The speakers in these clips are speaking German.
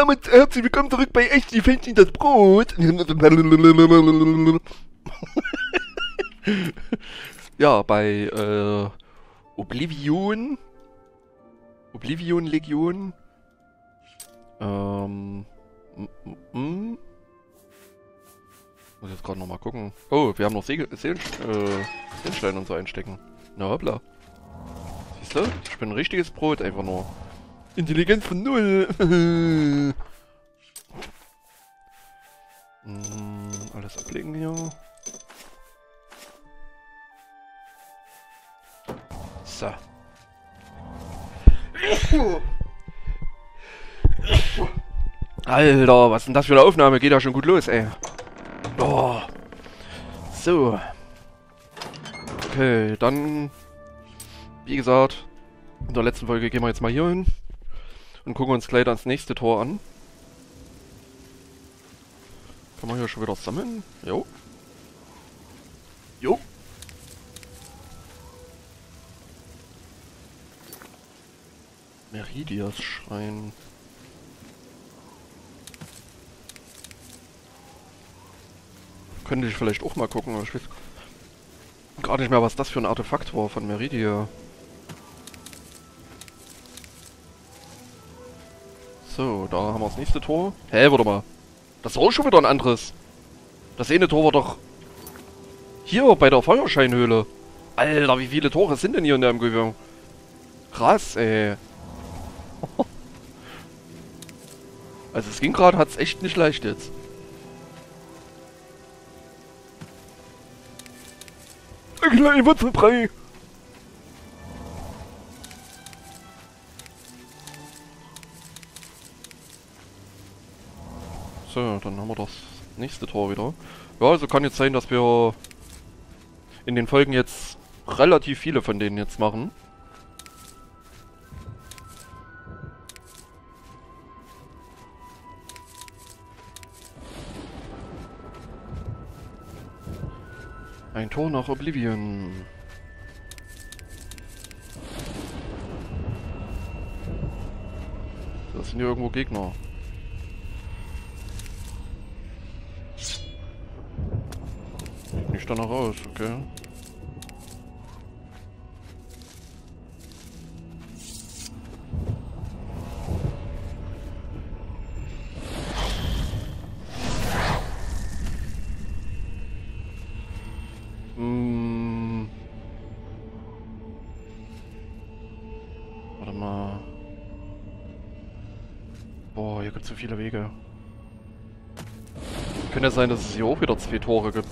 damit herzlich willkommen zurück bei Echt die Fähnchen das Brot. Ja, bei Oblivion Legion. Muss jetzt gerade nochmal gucken. Oh, wir haben noch Seelenstein und so einstecken. Na hoppla. Siehst du? Ich bin ein richtiges Brot einfach nur. Intelligenz von 0. Alles ablegen hier. So. Alter, was ist denn das für eine Aufnahme? Geht ja schon gut los, ey. Oh. So. Okay, dann... Wie gesagt, in der letzten Folge gehen wir jetzt mal hier hin. Und gucken uns gleich das nächste Tor an. Kann man hier schon wieder sammeln? Jo. Jo. Meridias Schrein. Könnte ich vielleicht auch mal gucken, aber ich weiß gar nicht mehr, was das für ein Artefakt war von Meridia. So, da haben wir das nächste Tor. Hä, warte mal. Das war auch schon wieder ein anderes. Das eine Tor war doch hier bei der Feuerscheinhöhle. Alter, wie viele Tore sind denn hier in der Umgebung? Krass, ey. Also es ging gerade, hat's echt nicht leicht jetzt. Ein kleiner Wurzelbrei. So, dann haben wir das nächste Tor wieder. Ja, also kann jetzt sein, dass wir in den Folgen jetzt relativ viele von denen jetzt machen. Ein Tor nach Oblivion. Das sind hier irgendwo Gegner. Sieht nicht danach aus, okay. Warte mal. Boah, hier gibt es so viele Wege. Könnte ja sein, dass es hier auch wieder 2 Tore gibt.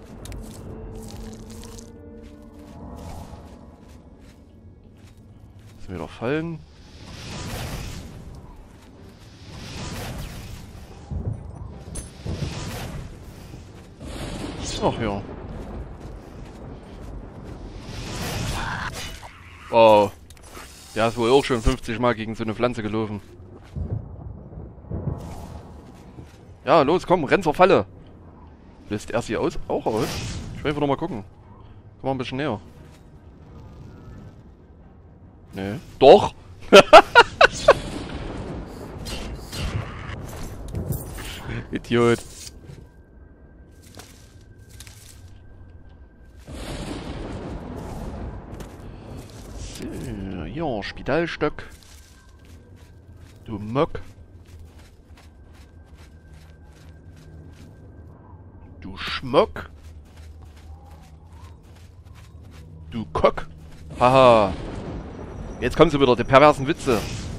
Müssen wir wieder fallen. Ach ja. Oh. Der ist wohl auch schon 50 Mal gegen so eine Pflanze gelaufen. Ja, los, komm, renn zur Falle. Lässt er sie auch aus? Ich will einfach noch mal gucken. Komm mal ein bisschen näher. Nee. Doch! Idiot. So, ja, Spitalstock. Du Mock. Du Schmock. Du Kock. Haha. Jetzt kommen sie wieder, die perversen Witze.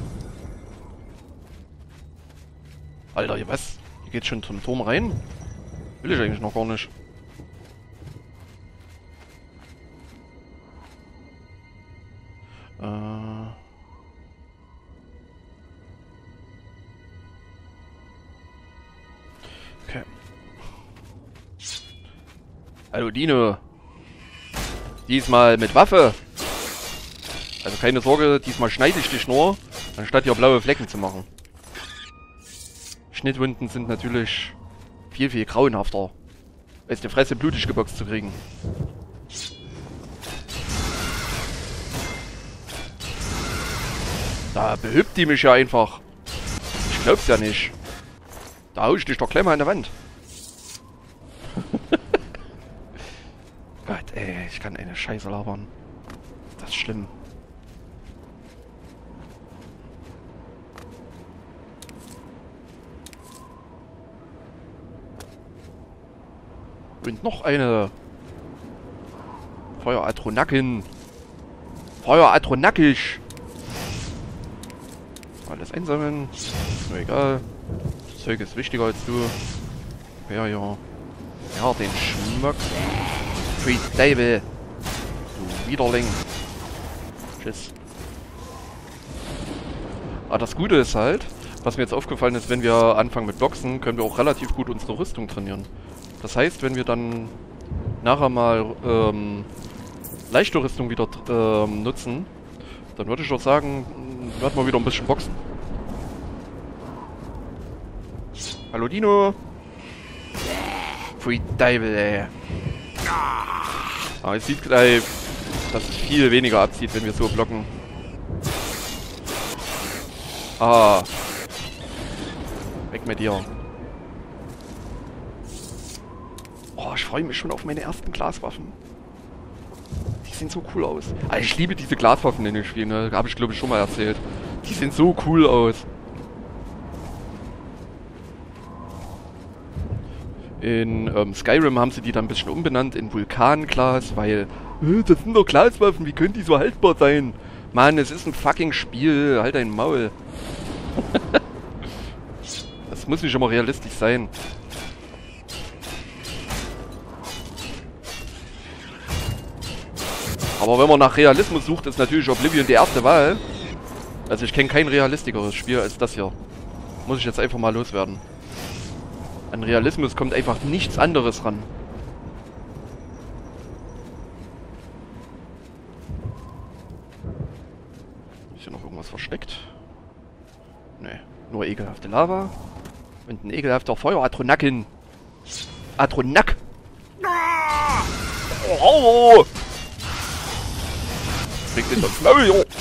Alter, hier was? Hier geht's schon zum Turm rein? Will ich eigentlich noch gar nicht. Okay. Hallo Dino. Diesmal mit Waffe. Also keine Sorge, diesmal schneide ich dich nur, anstatt hier blaue Flecken zu machen. Schnittwunden sind natürlich viel, viel grauenhafter, als die Fresse blutig geboxt zu kriegen. Da behübt die mich ja einfach. Ich glaub's ja nicht. Da hau ich dich doch gleich mal an der Wand. Gott, ey, ich kann eine Scheiße labern. Das ist schlimm. Und noch eine. Feueratronacken. Feueratronakisch. Alles einsammeln. Ist nur egal. Das Zeug ist wichtiger als du. Ja, ja. Ja, den Schmuck. Free Stable. Du Widerling. Tschüss. Aber das Gute ist halt, was mir jetzt aufgefallen ist, wenn wir anfangen mit Boxen, können wir auch relativ gut unsere Rüstung trainieren. Das heißt, wenn wir dann nachher mal leichte Rüstung wieder nutzen, dann würde ich doch sagen, werden wir wieder ein bisschen boxen. Hallo Dino! Pfui Deibel, ey. Aber es sieht gleich, dass es viel weniger abzieht, wenn wir so blocken. Ah. Weg mit dir. Oh, ich freue mich schon auf meine ersten Glaswaffen. Die sehen so cool aus. Also ich liebe diese Glaswaffen in den Spielen, ne? Habe ich glaube ich schon mal erzählt. Die sehen so cool aus. In Skyrim haben sie die dann ein bisschen umbenannt in Vulkanglas, weil das sind doch Glaswaffen, wie können die so haltbar sein? Mann, es ist ein fucking Spiel, halt dein Maul. Das muss nicht immer realistisch sein. Aber wenn man nach Realismus sucht, ist natürlich Oblivion die erste Wahl. Also ich kenne kein realistischeres Spiel als das hier. Muss ich jetzt einfach mal loswerden. An Realismus kommt einfach nichts anderes ran. Ist hier noch irgendwas versteckt? Nee, nur ekelhafte Lava. Und ein ekelhafter Feueratronacken. Atronack! Oh! Bringt in das Maul, jo!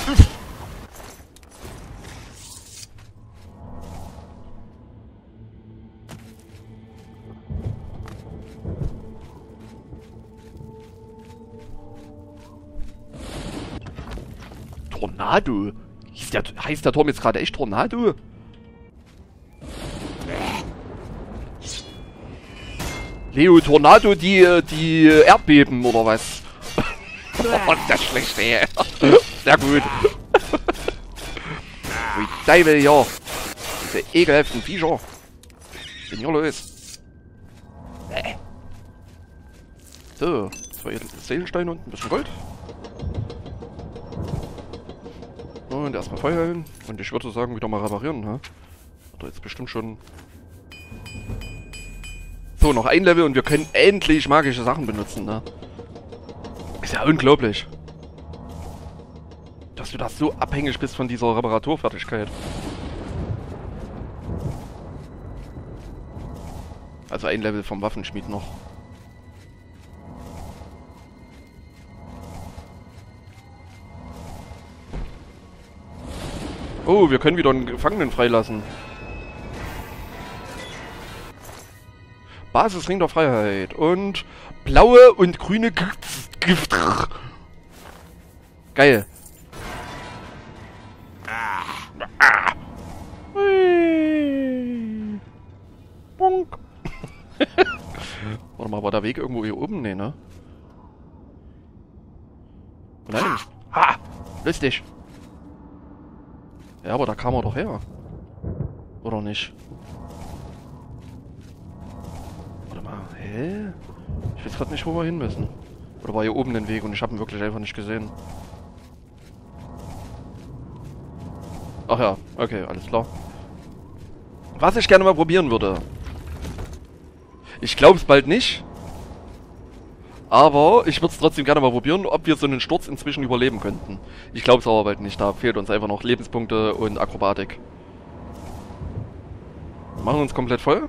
Tornado? Heißt der Turm jetzt gerade echt Tornado? Leo, Tornado, die Erdbeben, oder was? Oh, das schlechte, ey. Sehr gut. Wie Teufel, ja. Diese ekelhaften Viecher. Was ist denn hier los? So, 2 Seelensteine und ein bisschen Gold. Und erstmal feuern. Und ich würde sagen, wieder mal reparieren, ne? Oder jetzt bestimmt schon... So, noch ein Level und wir können endlich magische Sachen benutzen, ne? Ist ja unglaublich. Dass du da so abhängig bist von dieser Reparaturfertigkeit. Also ein Level vom Waffenschmied noch. Oh, wir können wieder einen Gefangenen freilassen. Basisring der Freiheit und blaue und grüne Gift. Geil. Bonk. Warte mal, war der Weg irgendwo hier oben? Nee, ne? Nein. Ha! Lustig. Ja, aber da kam er doch her. Oder nicht? Warte mal, hä? Ich weiß gerade nicht, wo wir hin müssen. Oder war hier oben den Weg und ich habe ihn wirklich einfach nicht gesehen. Ach ja, okay, alles klar. Was ich gerne mal probieren würde. Ich glaube es bald nicht. Aber ich würde es trotzdem gerne mal probieren, ob wir so einen Sturz inzwischen überleben könnten. Ich glaube es aber bald nicht, da fehlt uns einfach noch Lebenspunkte und Akrobatik. Wir machen uns komplett voll.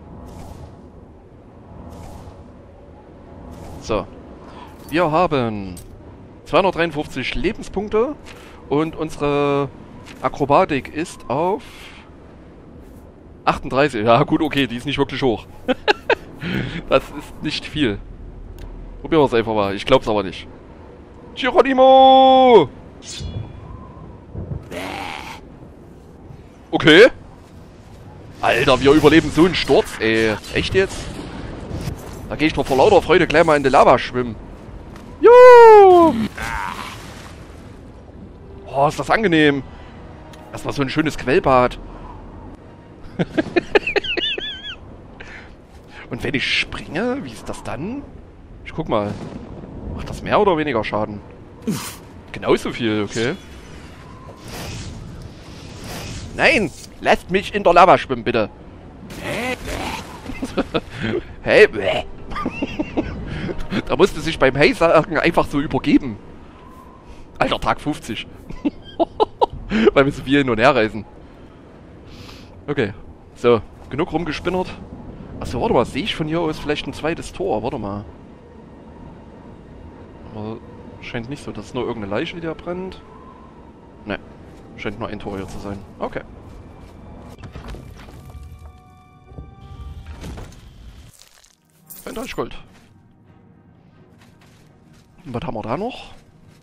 So. Wir haben 253 Lebenspunkte und unsere Akrobatik ist auf 38. Ja gut, okay, die ist nicht wirklich hoch. Das ist nicht viel. Probieren wir es einfach mal. Ich glaub's aber nicht. Geronimo! Okay. Alter, wir überleben so einen Sturz, ey. Echt jetzt? Da gehe ich doch vor lauter Freude gleich mal in die Lava schwimmen. Juhu! Oh, ist das angenehm. Erstmal so ein schönes Quellbad. Und wenn ich springe, wie ist das dann? Ich guck mal. Macht das mehr oder weniger Schaden? Genauso viel, okay. Nein! Lasst mich in der Lava schwimmen, bitte. Hey, da musste sich beim Hey sagen einfach so übergeben. Alter, Tag 50. Weil wir so viel hin und her reisen. Okay. So, genug rumgespinnert. Achso, warte mal, sehe ich von hier aus vielleicht ein zweites Tor? Warte mal. Aber scheint nicht so, dass nur irgendeine Leiche, die da brennt. Ne, scheint nur ein Tor hier zu sein. Okay. Gold. Und was haben wir da noch?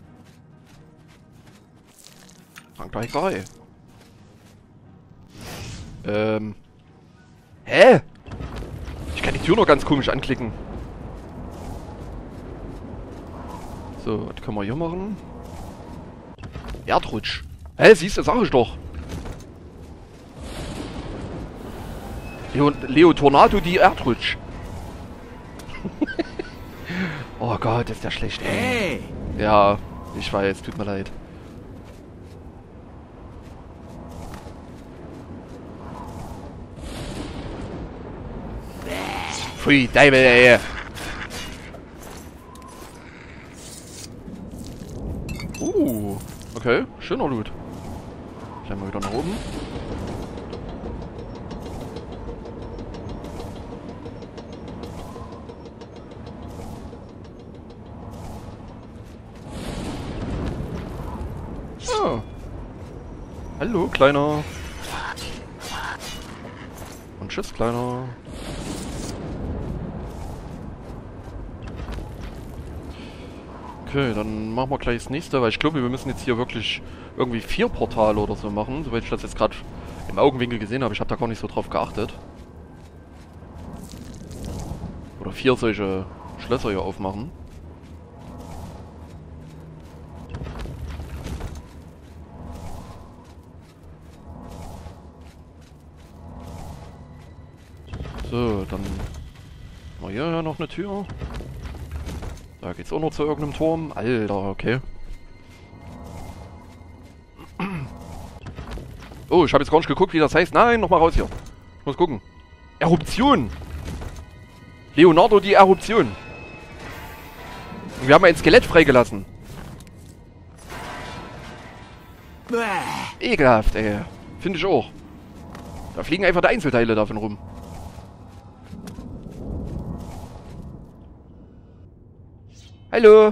Frank-Gleicherei. Hä? Ich kann die Tür noch ganz komisch anklicken. So, was können wir hier machen? Erdrutsch. Hä, siehst du, sag ich doch. Leo Tornado, die Erdrutsch. Oh Gott, ist der schlecht. Hey. Ja, ich weiß, tut mir leid. Pfui, Deibel, ey. Okay, schöner Loot. Gleich mal wieder nach oben. Ah. Hallo, Kleiner. Und tschüss, Kleiner. Okay, dann machen wir gleich das nächste, weil ich glaube, wir müssen jetzt hier wirklich irgendwie 4 Portale oder so machen, soweit ich das jetzt gerade im Augenwinkel gesehen habe. Ich habe da gar nicht so drauf geachtet. Oder 4 solche Schlösser hier aufmachen. So, dann haben wir hier noch eine Tür. Da geht's auch noch zu irgendeinem Turm. Alter, okay. Oh, ich habe jetzt gar nicht geguckt, wie das heißt. Nein, nochmal raus hier. Ich muss gucken. Eruption. Leonardo, die Eruption. Und wir haben ein Skelett freigelassen. Ekelhaft, ey. Finde ich auch. Da fliegen einfach die Einzelteile davon rum. Hallo.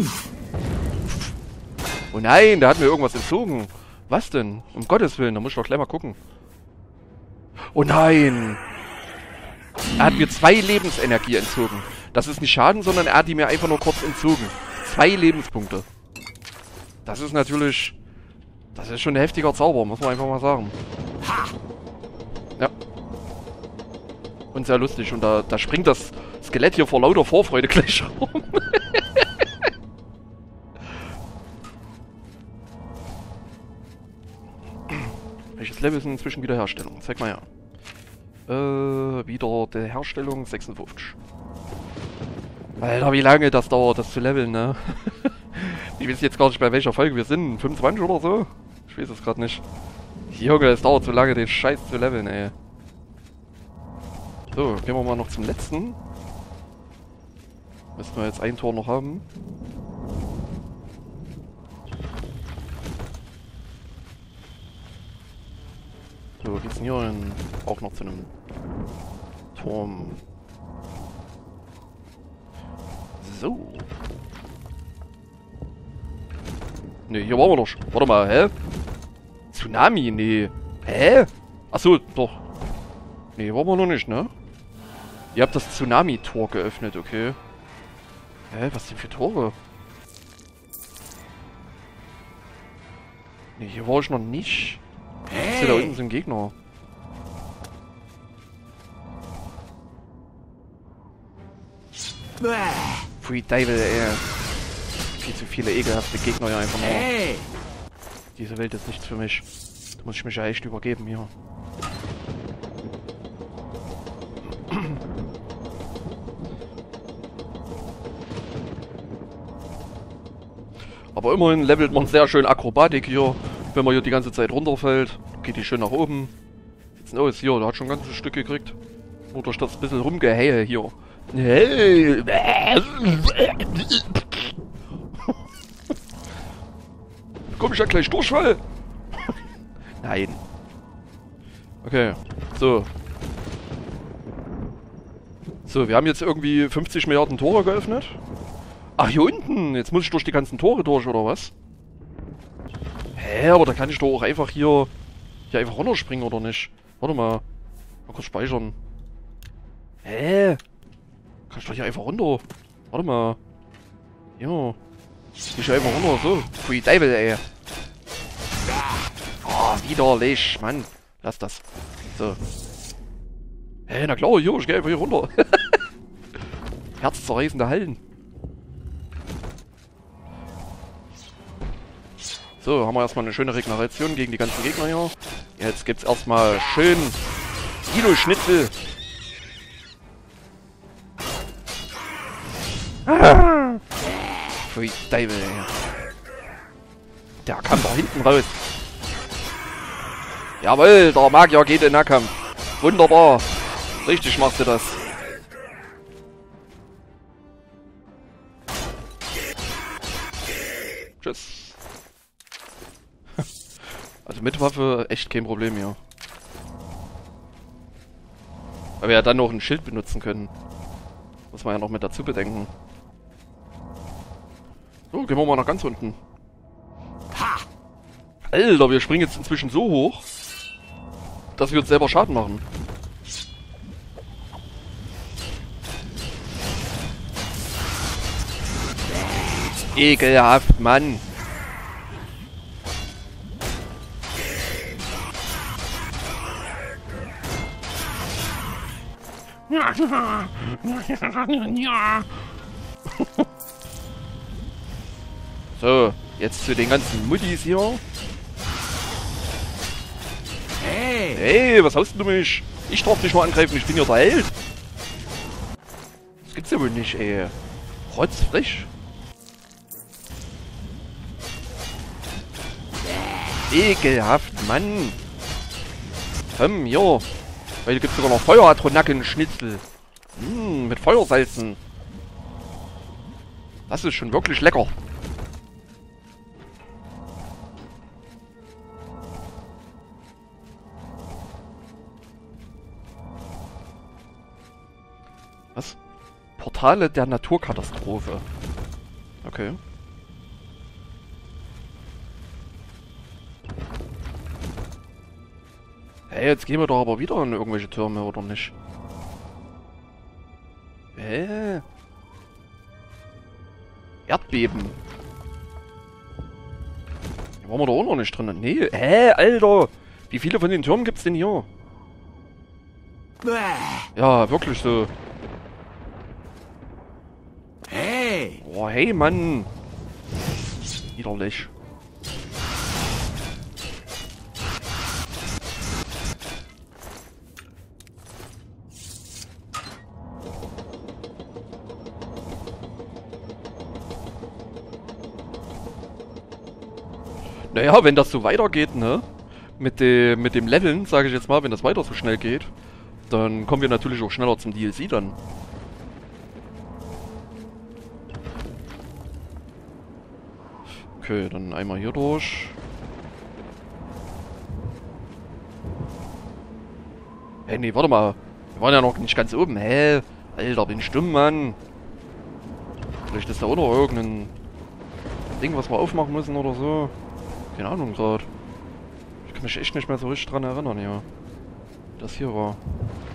Oh nein, da hat mir irgendwas entzogen. Was denn? Um Gottes Willen, da muss ich doch gleich mal gucken. Oh nein. Er hat mir 2 Lebensenergie entzogen. Das ist nicht Schaden, sondern er hat die mir einfach nur kurz entzogen. 2 Lebenspunkte. Das ist natürlich... Das ist schon ein heftiger Zauber, muss man einfach mal sagen. Ja. Und sehr lustig. Und da springt das Skelett hier vor lauter Vorfreude gleich rum. Welches Level ist inzwischen Wiederherstellung? Zeig mal her. Wieder der Herstellung 56. Alter, wie lange das dauert, das zu leveln, ne? Ich weiß jetzt gar nicht, bei welcher Folge wir sind. 25 oder so? Ich weiß es gerade nicht. Junge, es dauert so lange, den Scheiß zu leveln, ey. So, gehen wir mal noch zum letzten. Müssen wir jetzt ein Tor noch haben. So, geht's denn hier auch noch zu einem Turm. So. Ne, hier waren wir doch schon. Warte mal, hä? Tsunami? Nee. Hä? Achso, doch. Nee, wollen wir noch nicht, ne? Ihr habt das Tsunami-Tor geöffnet, okay. Hä, was denn für Tore? Nee, hier war ich noch nicht. Hey. Hier da unten sind Gegner. Free Devil, ey. Viel zu viele ekelhafte Gegner hier einfach nur. Hey. Diese Welt ist nichts für mich. Da muss ich mich ja echt übergeben hier. Aber immerhin levelt man sehr schön Akrobatik hier, wenn man hier die ganze Zeit runterfällt. Geht die schön nach oben. Jetzt ist hier, der hat schon ein ganzes Stück gekriegt. Nur durch das bisschen Rumgehehe hier. Hey. Komm ich ja gleich Durchfall? Nein. Okay, so. So, wir haben jetzt irgendwie 50 Milliarden Tore geöffnet. Ach, hier unten. Jetzt muss ich durch die ganzen Tore durch, oder was? Hä, aber da kann ich doch auch einfach hier einfach runterspringen, oder nicht? Warte mal. Mal kurz speichern. Hä? Kann ich doch hier einfach runter? Warte mal. Ja. Ich einfach runter, so. Free Devil, ey. Oh, widerlich. Mann. Lass das. So. Hä, na klar, hier, ich geh einfach hier runter. Herzzerreißende Hallen. So, haben wir erstmal eine schöne Regeneration gegen die ganzen Gegner hier. Jetzt gibt's erstmal schön Dino-Schnitzel. Free Devil, ey. Der kam da hinten raus. Jawohl, der Magier geht in Nahkampf. Wunderbar. Richtig machst du das. Tschüss. Also mit Waffe echt kein Problem hier. Weil wir ja dann noch ein Schild benutzen können. Muss man ja noch mit dazu bedenken. So, gehen wir mal nach ganz unten. Alter, wir springen jetzt inzwischen so hoch, dass wir uns selber Schaden machen. Ekelhaft, Mann. So, jetzt zu den ganzen Muttis hier. Hey, was haust du mich? Ich darf dich mal angreifen, ich bin ja der Held. Das gibt's ja wohl nicht, ey. Rotzfrech. Ekelhaft, Mann. Komm, hier. Weil hier gibt's sogar noch Feueratronacken-Schnitzel. Mit Feuersalzen. Das ist schon wirklich lecker. Was? Portale der Naturkatastrophe. Okay. Hey, jetzt gehen wir doch aber wieder in irgendwelche Türme, oder nicht? Erdbeben. Hier waren wir da auch noch nicht drin. Nee, Alter! Wie viele von den Türmen gibt's denn hier? Ja, wirklich so. Hey! Oh, hey, Mann! Widerlich. Naja, wenn das so weitergeht, ne? Mit dem Leveln, sage ich jetzt mal, wenn das weiter so schnell geht, dann kommen wir natürlich auch schneller zum DLC dann. Okay, dann einmal hier durch. Hey, nee, warte mal. Wir waren ja noch nicht ganz oben. Hä? Alter, bin ich dumm, Mann. Vielleicht ist da auch noch irgendein Ding, was wir aufmachen müssen oder so. Keine Ahnung gerade. Ich kann mich echt nicht mehr so richtig dran erinnern, ja. Das hier war.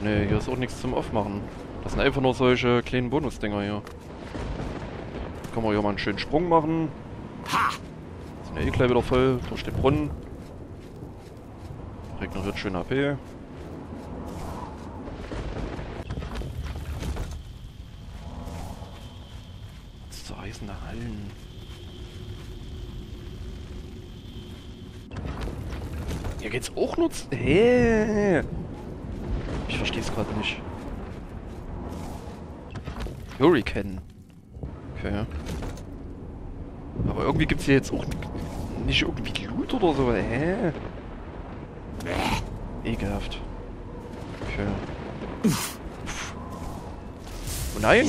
Ne, hier ist auch nichts zum Aufmachen. Das sind einfach nur solche kleinen Bonusdinger hier. Können wir hier mal einen schönen Sprung machen. Sind ja eh gleich wieder voll durch den Brunnen. Regeneriert schön HP. Zerreißende Hallen. Hier geht's auch nur... Hä? Ich verstehe es gerade nicht. Hurricane. Okay. Aber irgendwie gibt's hier jetzt auch nicht irgendwie Loot oder so. Hä? Ekelhaft. Okay. Oh nein!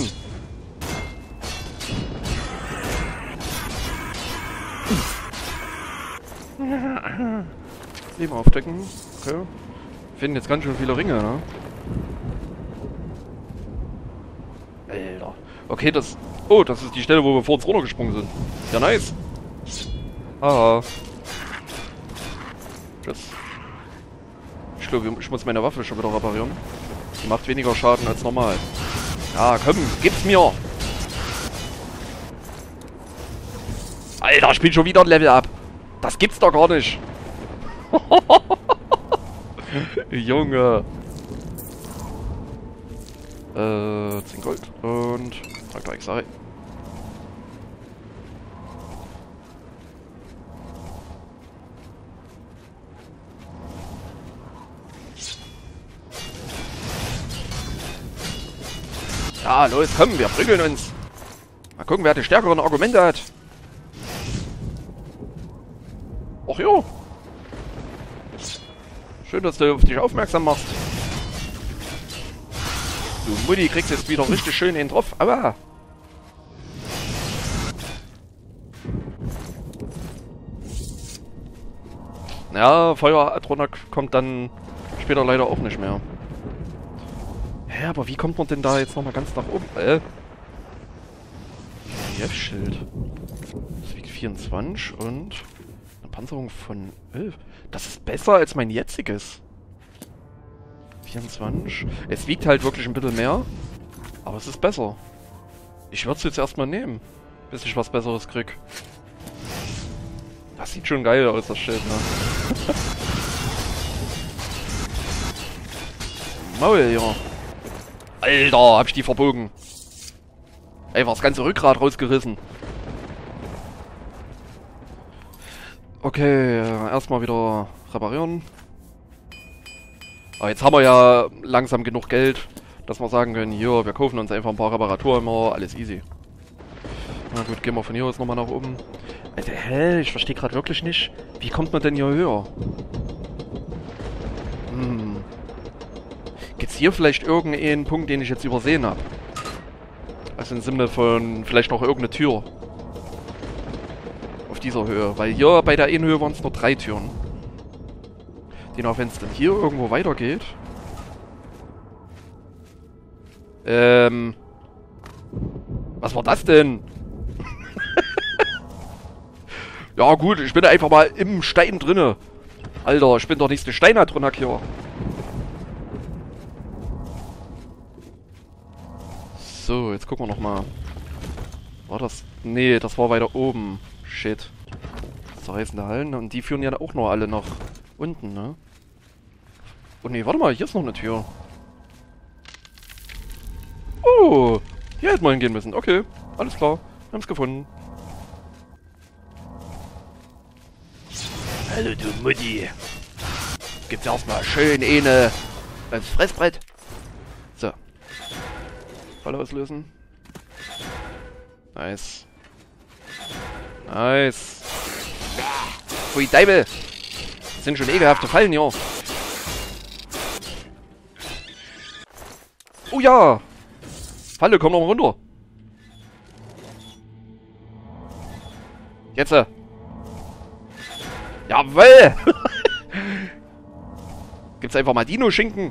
Leben aufdecken. Okay. Finden jetzt ganz schön viele Ringe, ne? Alter. Okay, das... Oh, das ist die Stelle, wo wir vor uns runtergesprungen sind. Ja, nice. Ah. Tschüss. Ich glaube, ich muss meine Waffe schon wieder reparieren. Die macht weniger Schaden als normal. Ja, komm, gib's mir! Alter, ich bin schon wieder ein Level up. Das gibt's doch gar nicht. Junge. 10 Gold und Traktor XI. Ja, los, komm, wir prügeln uns. Mal gucken, wer die stärkeren Argumente hat. Ach jo. Schön, dass du auf dich aufmerksam machst. Du Mutti kriegst jetzt wieder richtig schön einen drauf. Aua. Ja, Feueradronak kommt dann später leider auch nicht mehr. Hä, aber wie kommt man denn da jetzt nochmal ganz nach oben? F-Schild. Das wiegt 24 und eine Panzerung von 11. Das ist besser als mein jetziges. 24. Es wiegt halt wirklich ein bisschen mehr. Aber es ist besser. Ich würde es jetzt erstmal nehmen. Bis ich was Besseres krieg. Das sieht schon geil aus, das Schild, ne? Maul, ja. Alter, hab ich die verbogen. Einfach das ganze Rückgrat rausgerissen. Okay, erstmal wieder reparieren. Aber jetzt haben wir ja langsam genug Geld, dass wir sagen können, hier, wir kaufen uns einfach ein paar Reparaturen immer, alles easy. Na gut, gehen wir von hier aus nochmal nach oben. Alter, hä? Ich verstehe gerade wirklich nicht. Wie kommt man denn hier höher? Gibt's hier vielleicht irgendeinen Punkt, den ich jetzt übersehen habe? Also im Sinne von vielleicht noch irgendeine Tür. Auf dieser Höhe. Weil hier bei der einen Höhe waren es nur 3 Türen. Auch wenn es dann hier irgendwo weitergeht. Was war das denn? Ja gut, ich bin einfach mal im Stein drinne. Alter, ich bin doch nicht eine Steinadronak hier. So, jetzt gucken wir nochmal. War das... Nee, das war weiter oben. Shit. Zerreißende Hallen. Und die führen ja auch noch alle nach unten, ne? Oh nee, warte mal, hier ist noch eine Tür. Oh, hier hätten wir hingehen müssen. Okay, alles klar. Wir haben es gefunden. Hallo du Mutti. Gibt's erstmal schön ans Fressbrett. So. Falle auslösen. Nice. Nice. Pfui Deibel. Das sind schon ekelhafte Fallen hier. Oh ja! Falle, komm noch mal runter. Jetzt. Jawoll! Gibt's einfach mal Dino-Schinken?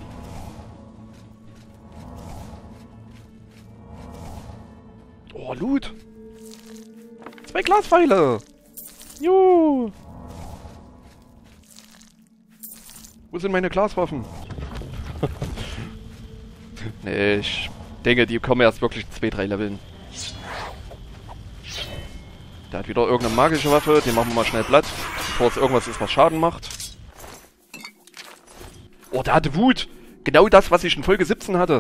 Oh, Loot! 2 Glaspfeile! Juhu! Wo sind meine Glaswaffen? Nee, ich denke, die kommen erst wirklich 2-3 Leveln. Der hat wieder irgendeine magische Waffe, den machen wir mal schnell platt, bevor es irgendwas ist, was Schaden macht. Oh, der hatte Wut! Genau das, was ich in Folge 17 hatte.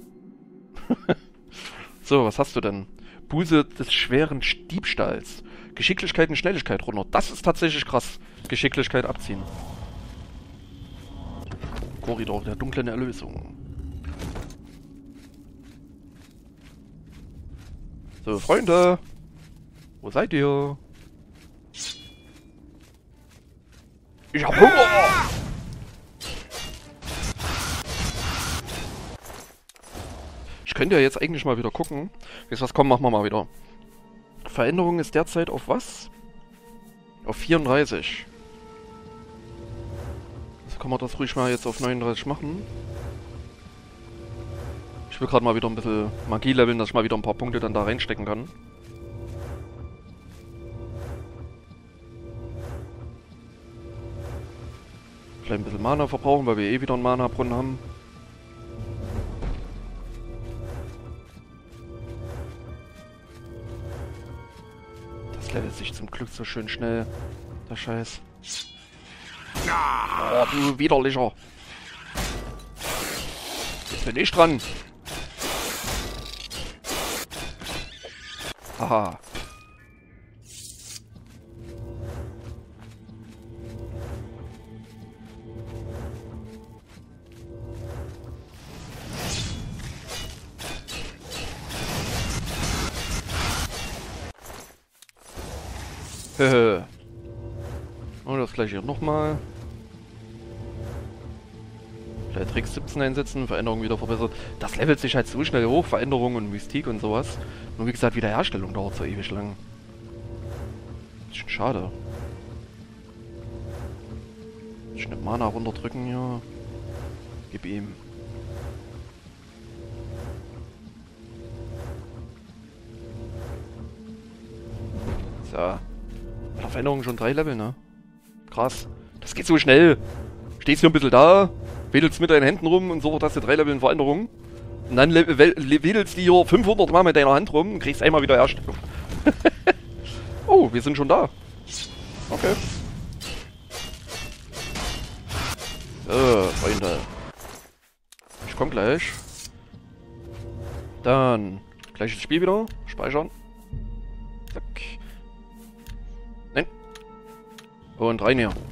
So, was hast du denn? Buße des schweren Diebstahls. Geschicklichkeit und Schnelligkeit runter. Das ist tatsächlich krass. Geschicklichkeit abziehen. Korridor der dunklen Erlösung. So, Freunde. Wo seid ihr? Ich hab Hunger! Ich könnte ja jetzt eigentlich mal wieder gucken. Jetzt was, komm, machen wir mal wieder. Veränderung ist derzeit auf was? Auf 34. Also kann man das ruhig mal jetzt auf 39 machen. Ich will gerade mal wieder ein bisschen Magie leveln, dass ich mal wieder ein paar Punkte dann da reinstecken kann. Vielleicht ein bisschen Mana verbrauchen, weil wir eh wieder einen Mana-Brunnen haben. Das levelt sich zum Glück so schön schnell. Der Scheiß. Oh, du Widerlicher. Jetzt bin ich dran. Haha. Und das gleiche hier nochmal. Vielleicht Tricks 17 einsetzen, Veränderung wieder verbessert. Das levelt sich halt so schnell hoch, Veränderung und Mystik und sowas. Nur wie gesagt, Wiederherstellung dauert so ewig lang. Bisschen schade. Schnell Mana runterdrücken hier. Gib ihm. So. Bei der Veränderung schon 3 Level, ne? Krass. Das geht so schnell. Stehst hier ein bisschen da, wedelst mit deinen Händen rum und sofort hast du 3 Level in Veränderung. Und dann wedelst die hier 500 Mal mit deiner Hand rum und kriegst einmal wieder Herstellung. Oh, wir sind schon da. Okay. So, Freunde. Ich komm gleich. Dann gleiches Spiel wieder. Speichern. Zack. Nein. Und rein hier.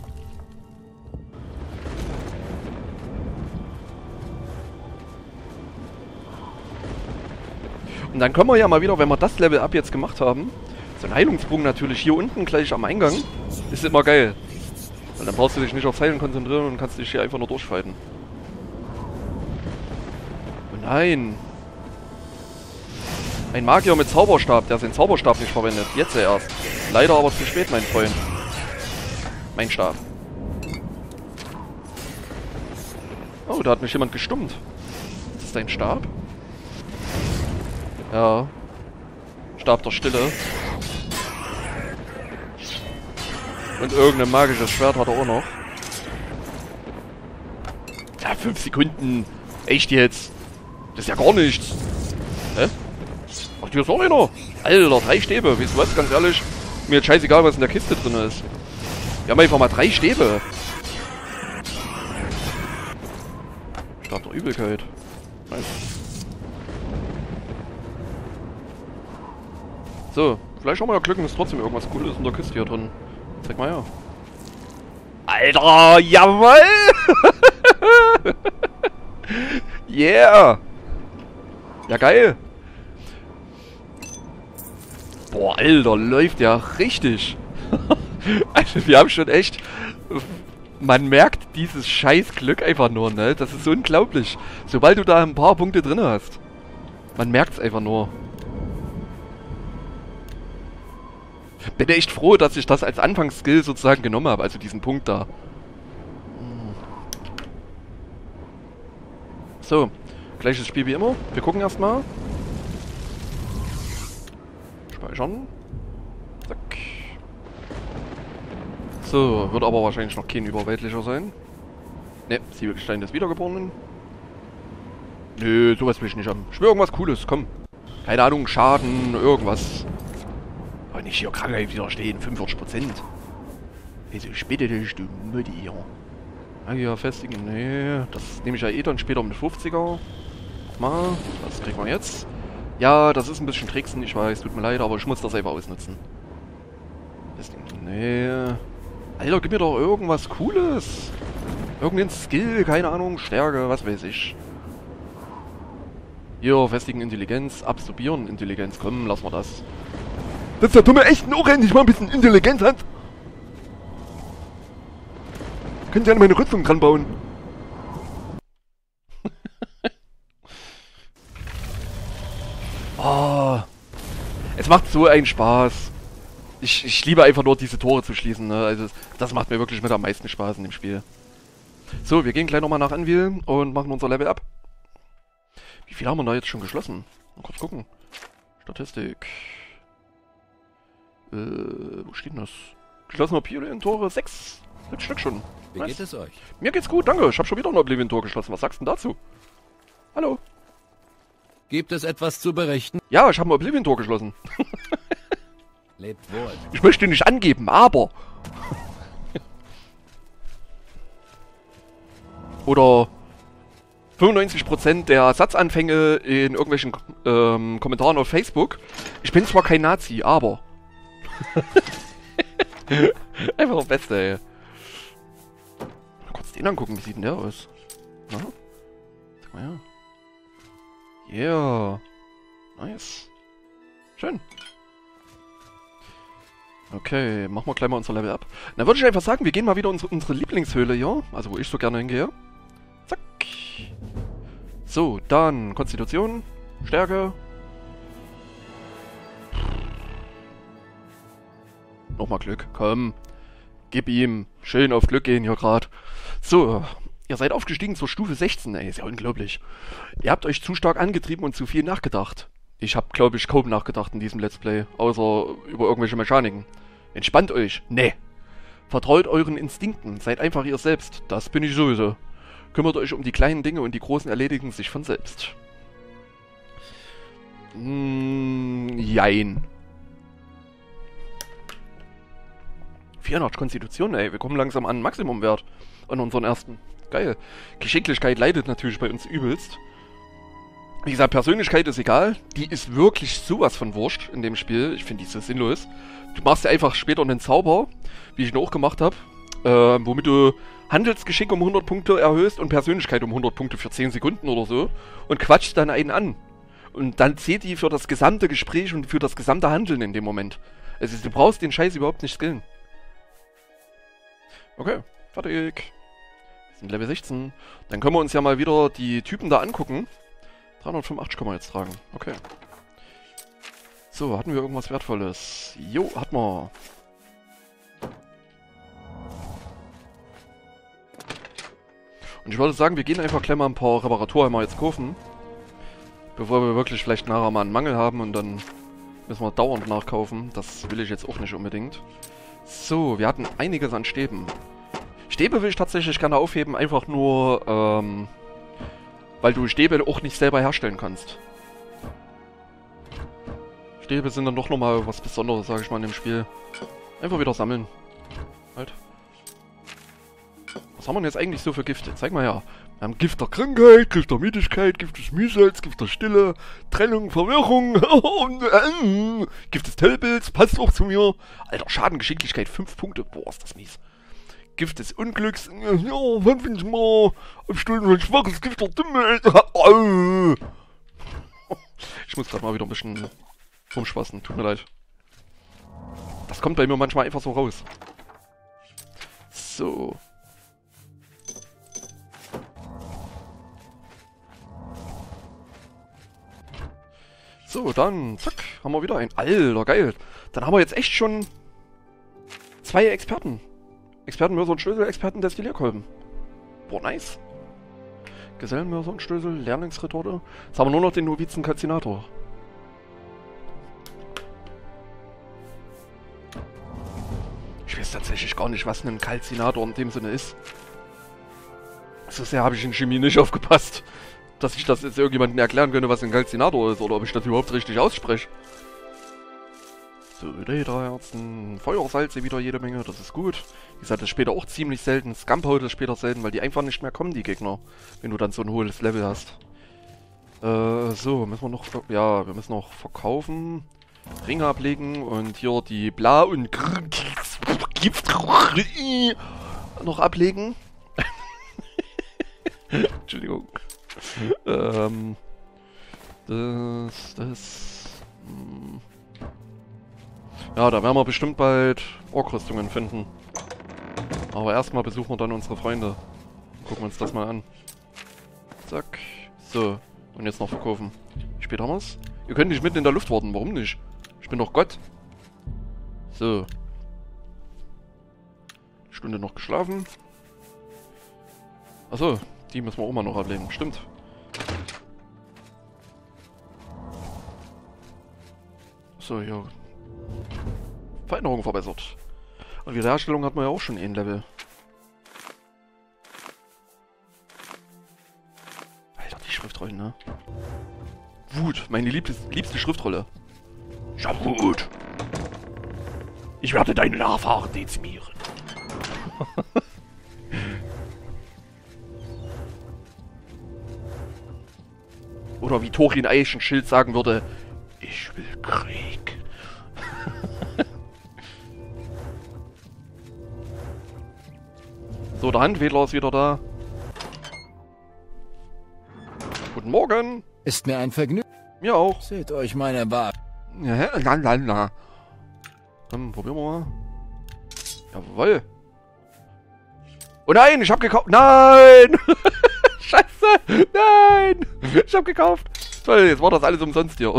Und dann können wir ja mal wieder, wenn wir das Level Up jetzt gemacht haben, so ein Heilungsbogen natürlich hier unten gleich am Eingang, ist immer geil. Weil dann brauchst du dich nicht aufs Heilen konzentrieren und kannst dich hier einfach nur durchfighten. Oh nein. Ein Magier mit Zauberstab, der seinen Zauberstab nicht verwendet. Jetzt erst. Leider aber zu spät, mein Freund. Mein Stab. Oh, da hat mich jemand gestummt. Ist das dein Stab? Ja. Stab der Stille. Und irgendein magisches Schwert hat er auch noch. Ja, 5 Sekunden. Echt jetzt? Das ist ja gar nichts. Hä? Ach, hier ist noch einer. Alter, 3 Stäbe. Weißt du was? Ganz ehrlich. Mir jetzt scheißegal, was in der Kiste drin ist. Wir haben einfach mal 3 Stäbe. Stab der Übelkeit. Nice. So, vielleicht auch mal glücken, ist trotzdem irgendwas Cooles in der Kiste hier drin. Zeig mal her. Alter, jawoll! Yeah! Ja, geil! Boah, Alter, läuft ja richtig! Also, wir haben schon echt... Man merkt dieses scheiß Glück einfach nur, ne? Das ist so unglaublich. Sobald du da ein paar Punkte drin hast. Man merkt es einfach nur. Bin echt froh, dass ich das als Anfangsskill sozusagen genommen habe, also diesen Punkt da. So, gleiches Spiel wie immer. Wir gucken erstmal. Speichern. Zack. So, wird aber wahrscheinlich noch kein überweltlicher sein. Ne, Zwiebelgestein des Wiedergeborenen. Nö, sowas will ich nicht haben. Ich will irgendwas Cooles, komm. Keine Ahnung, Schaden, irgendwas. Aber nicht hier Krankheit widerstehen, 45%. Also ich bitte dich, du Mutti hier. Ah, hier festigen, nee, das nehme ich ja eh dann später mit 50er. Mal, was kriegen wir jetzt? Ja, das ist ein bisschen Tricksen, ich weiß, tut mir leid, aber ich muss das selber ausnutzen. Festigen, nee. Alter, gib mir doch irgendwas Cooles. Irgendein Skill, keine Ahnung, Stärke, was weiß ich. Hier, festigen Intelligenz, absorbieren Intelligenz, komm, lassen wir das. Dass der dumme Echten auch endlich mal ein bisschen Intelligenz hat. Könnt ihr an meine Rüstung dran bauen? Oh, es macht so einen Spaß. Ich liebe einfach nur diese Tore zu schließen, ne? Also das macht mir wirklich mit am meisten Spaß in dem Spiel. So, wir gehen gleich nochmal nach Anvil und machen unser Level ab. Wie viel haben wir da jetzt schon geschlossen? Mal kurz gucken. Statistik. Wo steht denn das? Geschlossene Oblivion-Tore 6. 6 Stück schon. Wie geht es euch? Mir geht's gut, danke. Ich habe schon wieder ein Oblivion-Tor geschlossen. Was sagst du denn dazu? Hallo? Gibt es etwas zu berichten? Ja, ich habe ein Oblivion-Tor geschlossen. Lebt wohl. Ich möchte nicht angeben, aber... Oder 95% der Satzanfänge in irgendwelchen Kommentaren auf Facebook. Ich bin zwar kein Nazi, aber... Einfach das Beste, ey. Mal kurz den angucken, wie sieht denn der aus? Na? Sag mal her. Yeah. Nice. Schön. Okay, machen wir gleich mal unser Level ab. Dann würde ich einfach sagen, wir gehen mal wieder unsere Lieblingshöhle hier. Also wo ich so gerne hingehe. Zack. So, dann Konstitution, Stärke. Nochmal Glück, komm. Gib ihm. Schön auf Glück gehen hier gerade. So, ihr seid aufgestiegen zur Stufe 16, ey, ist ja unglaublich. Ihr habt euch zu stark angetrieben und zu viel nachgedacht. Ich habe, glaube ich, kaum nachgedacht in diesem Let's Play, außer über irgendwelche Mechaniken. Entspannt euch. Nee. Vertraut euren Instinkten, seid einfach ihr selbst. Das bin ich sowieso. Kümmert euch um die kleinen Dinge und die großen erledigen sich von selbst. Jein. 84 Konstitution, ey. Wir kommen langsam an den Maximumwert. An unseren ersten. Geil. Geschicklichkeit leidet natürlich bei uns übelst. Wie gesagt, Persönlichkeit ist egal. Die ist wirklich sowas von wurscht in dem Spiel. Ich finde die so sinnlos. Du machst ja einfach später einen Zauber, wie ich ihn auch gemacht habe, womit du Handelsgeschick um 100 Punkte erhöhst und Persönlichkeit um 100 Punkte für 10 Sekunden oder so und quatscht dann einen an. Und dann zählt die für das gesamte Gespräch und für das gesamte Handeln in dem Moment. Also du brauchst den Scheiß überhaupt nicht skillen. Okay, fertig. Wir sind Level 16. Dann können wir uns ja mal wieder die Typen da angucken. 385 können wir jetzt tragen. Okay. So, hatten wir irgendwas Wertvolles? Jo, hatten wir. Und ich würde sagen, wir gehen einfach gleich mal ein paar Reparaturheimer jetzt kaufen. Bevor wir wirklich vielleicht nachher mal einen Mangel haben und dann müssen wir dauernd nachkaufen. Das will ich jetzt auch nicht unbedingt. So, wir hatten einiges an Stäben. Stäbe will ich tatsächlich gerne aufheben, einfach nur, weil du Stäbe auch nicht selber herstellen kannst. Stäbe sind dann doch nochmal was Besonderes, sage ich mal, in dem Spiel. Einfach wieder sammeln. Halt. Was haben wir denn jetzt eigentlich so für Gifte? Zeig mal her. Wir haben Gift der Krankheit, Gift der Müdigkeit, Gift des Mühsals, Gift der Stille, Trennung, Verwirrung, Gift des Tellbilds, passt auch zu mir. Alter, Schaden, Geschicklichkeit, 5 Punkte. Boah, ist das mies. Gift des Unglücks, ja, wann finde ich mal auf Stunden ein schwaches Gift der Dummheit. Ich muss gerade mal wieder ein bisschen rumspaßen, tut mir leid. Das kommt bei mir manchmal einfach so raus. So. So, dann, zack, haben wir wieder einen. Alter, geil. Dann haben wir jetzt echt schon 2 Experten. Expertenmörser und Stößel, Experten Destillierkolben. Boah, nice. Gesellenmörser und Stößel, Lehrlingsretorte. Jetzt haben wir nur noch den Novizen-Kalzinator. Ich weiß tatsächlich gar nicht, was ein Kalzinator in dem Sinne ist. So sehr habe ich in Chemie nicht aufgepasst. dass ich das jetzt irgendjemandem erklären könnte, was ein Calcinator ist, oder ob ich das überhaupt richtig ausspreche. So, Lederherzen, Feuersalze wieder jede Menge, das ist gut. Wie gesagt, das ist später auch ziemlich selten. Scumpout ist später selten, weil die einfach nicht mehr kommen, die Gegner. Wenn du dann so ein hohes Level hast. So, müssen wir noch... Ja, wir müssen noch verkaufen. Ringe ablegen und hier die Bla und... noch ablegen. Entschuldigung. Ja, da werden wir bestimmt bald Orkrüstungen finden. Aber erstmal besuchen wir dann unsere Freunde. Gucken wir uns das mal an. Zack. So. Und jetzt noch verkaufen. Wie spät haben wir's? Ihr könnt nicht mitten in der Luft warten. Warum nicht? Ich bin doch Gott. So. Stunde noch geschlafen. Achso. Die müssen wir auch mal noch ablegen. Stimmt. So, hier. Veränderung verbessert. Und Wiederherstellung hat man ja auch schon ein Level. Alter, die Schriftrollen, ne? Wut, meine liebste Schriftrolle. Ja, Wut. Ich werde deine Nachfahren dezimieren. Oder wie Thorin Eichenschild sagen würde, ich will Krieg. So, der Handwedler ist wieder da. Guten Morgen. Ist mir ein Vergnügen. Mir auch. Seht euch meine Bar. Ja, lalala. Dann probieren wir mal. Jawohl. Oh nein, ich hab gekauft. Nein! Scheiße! Nein! Ich hab gekauft. Toll, jetzt war das alles umsonst hier.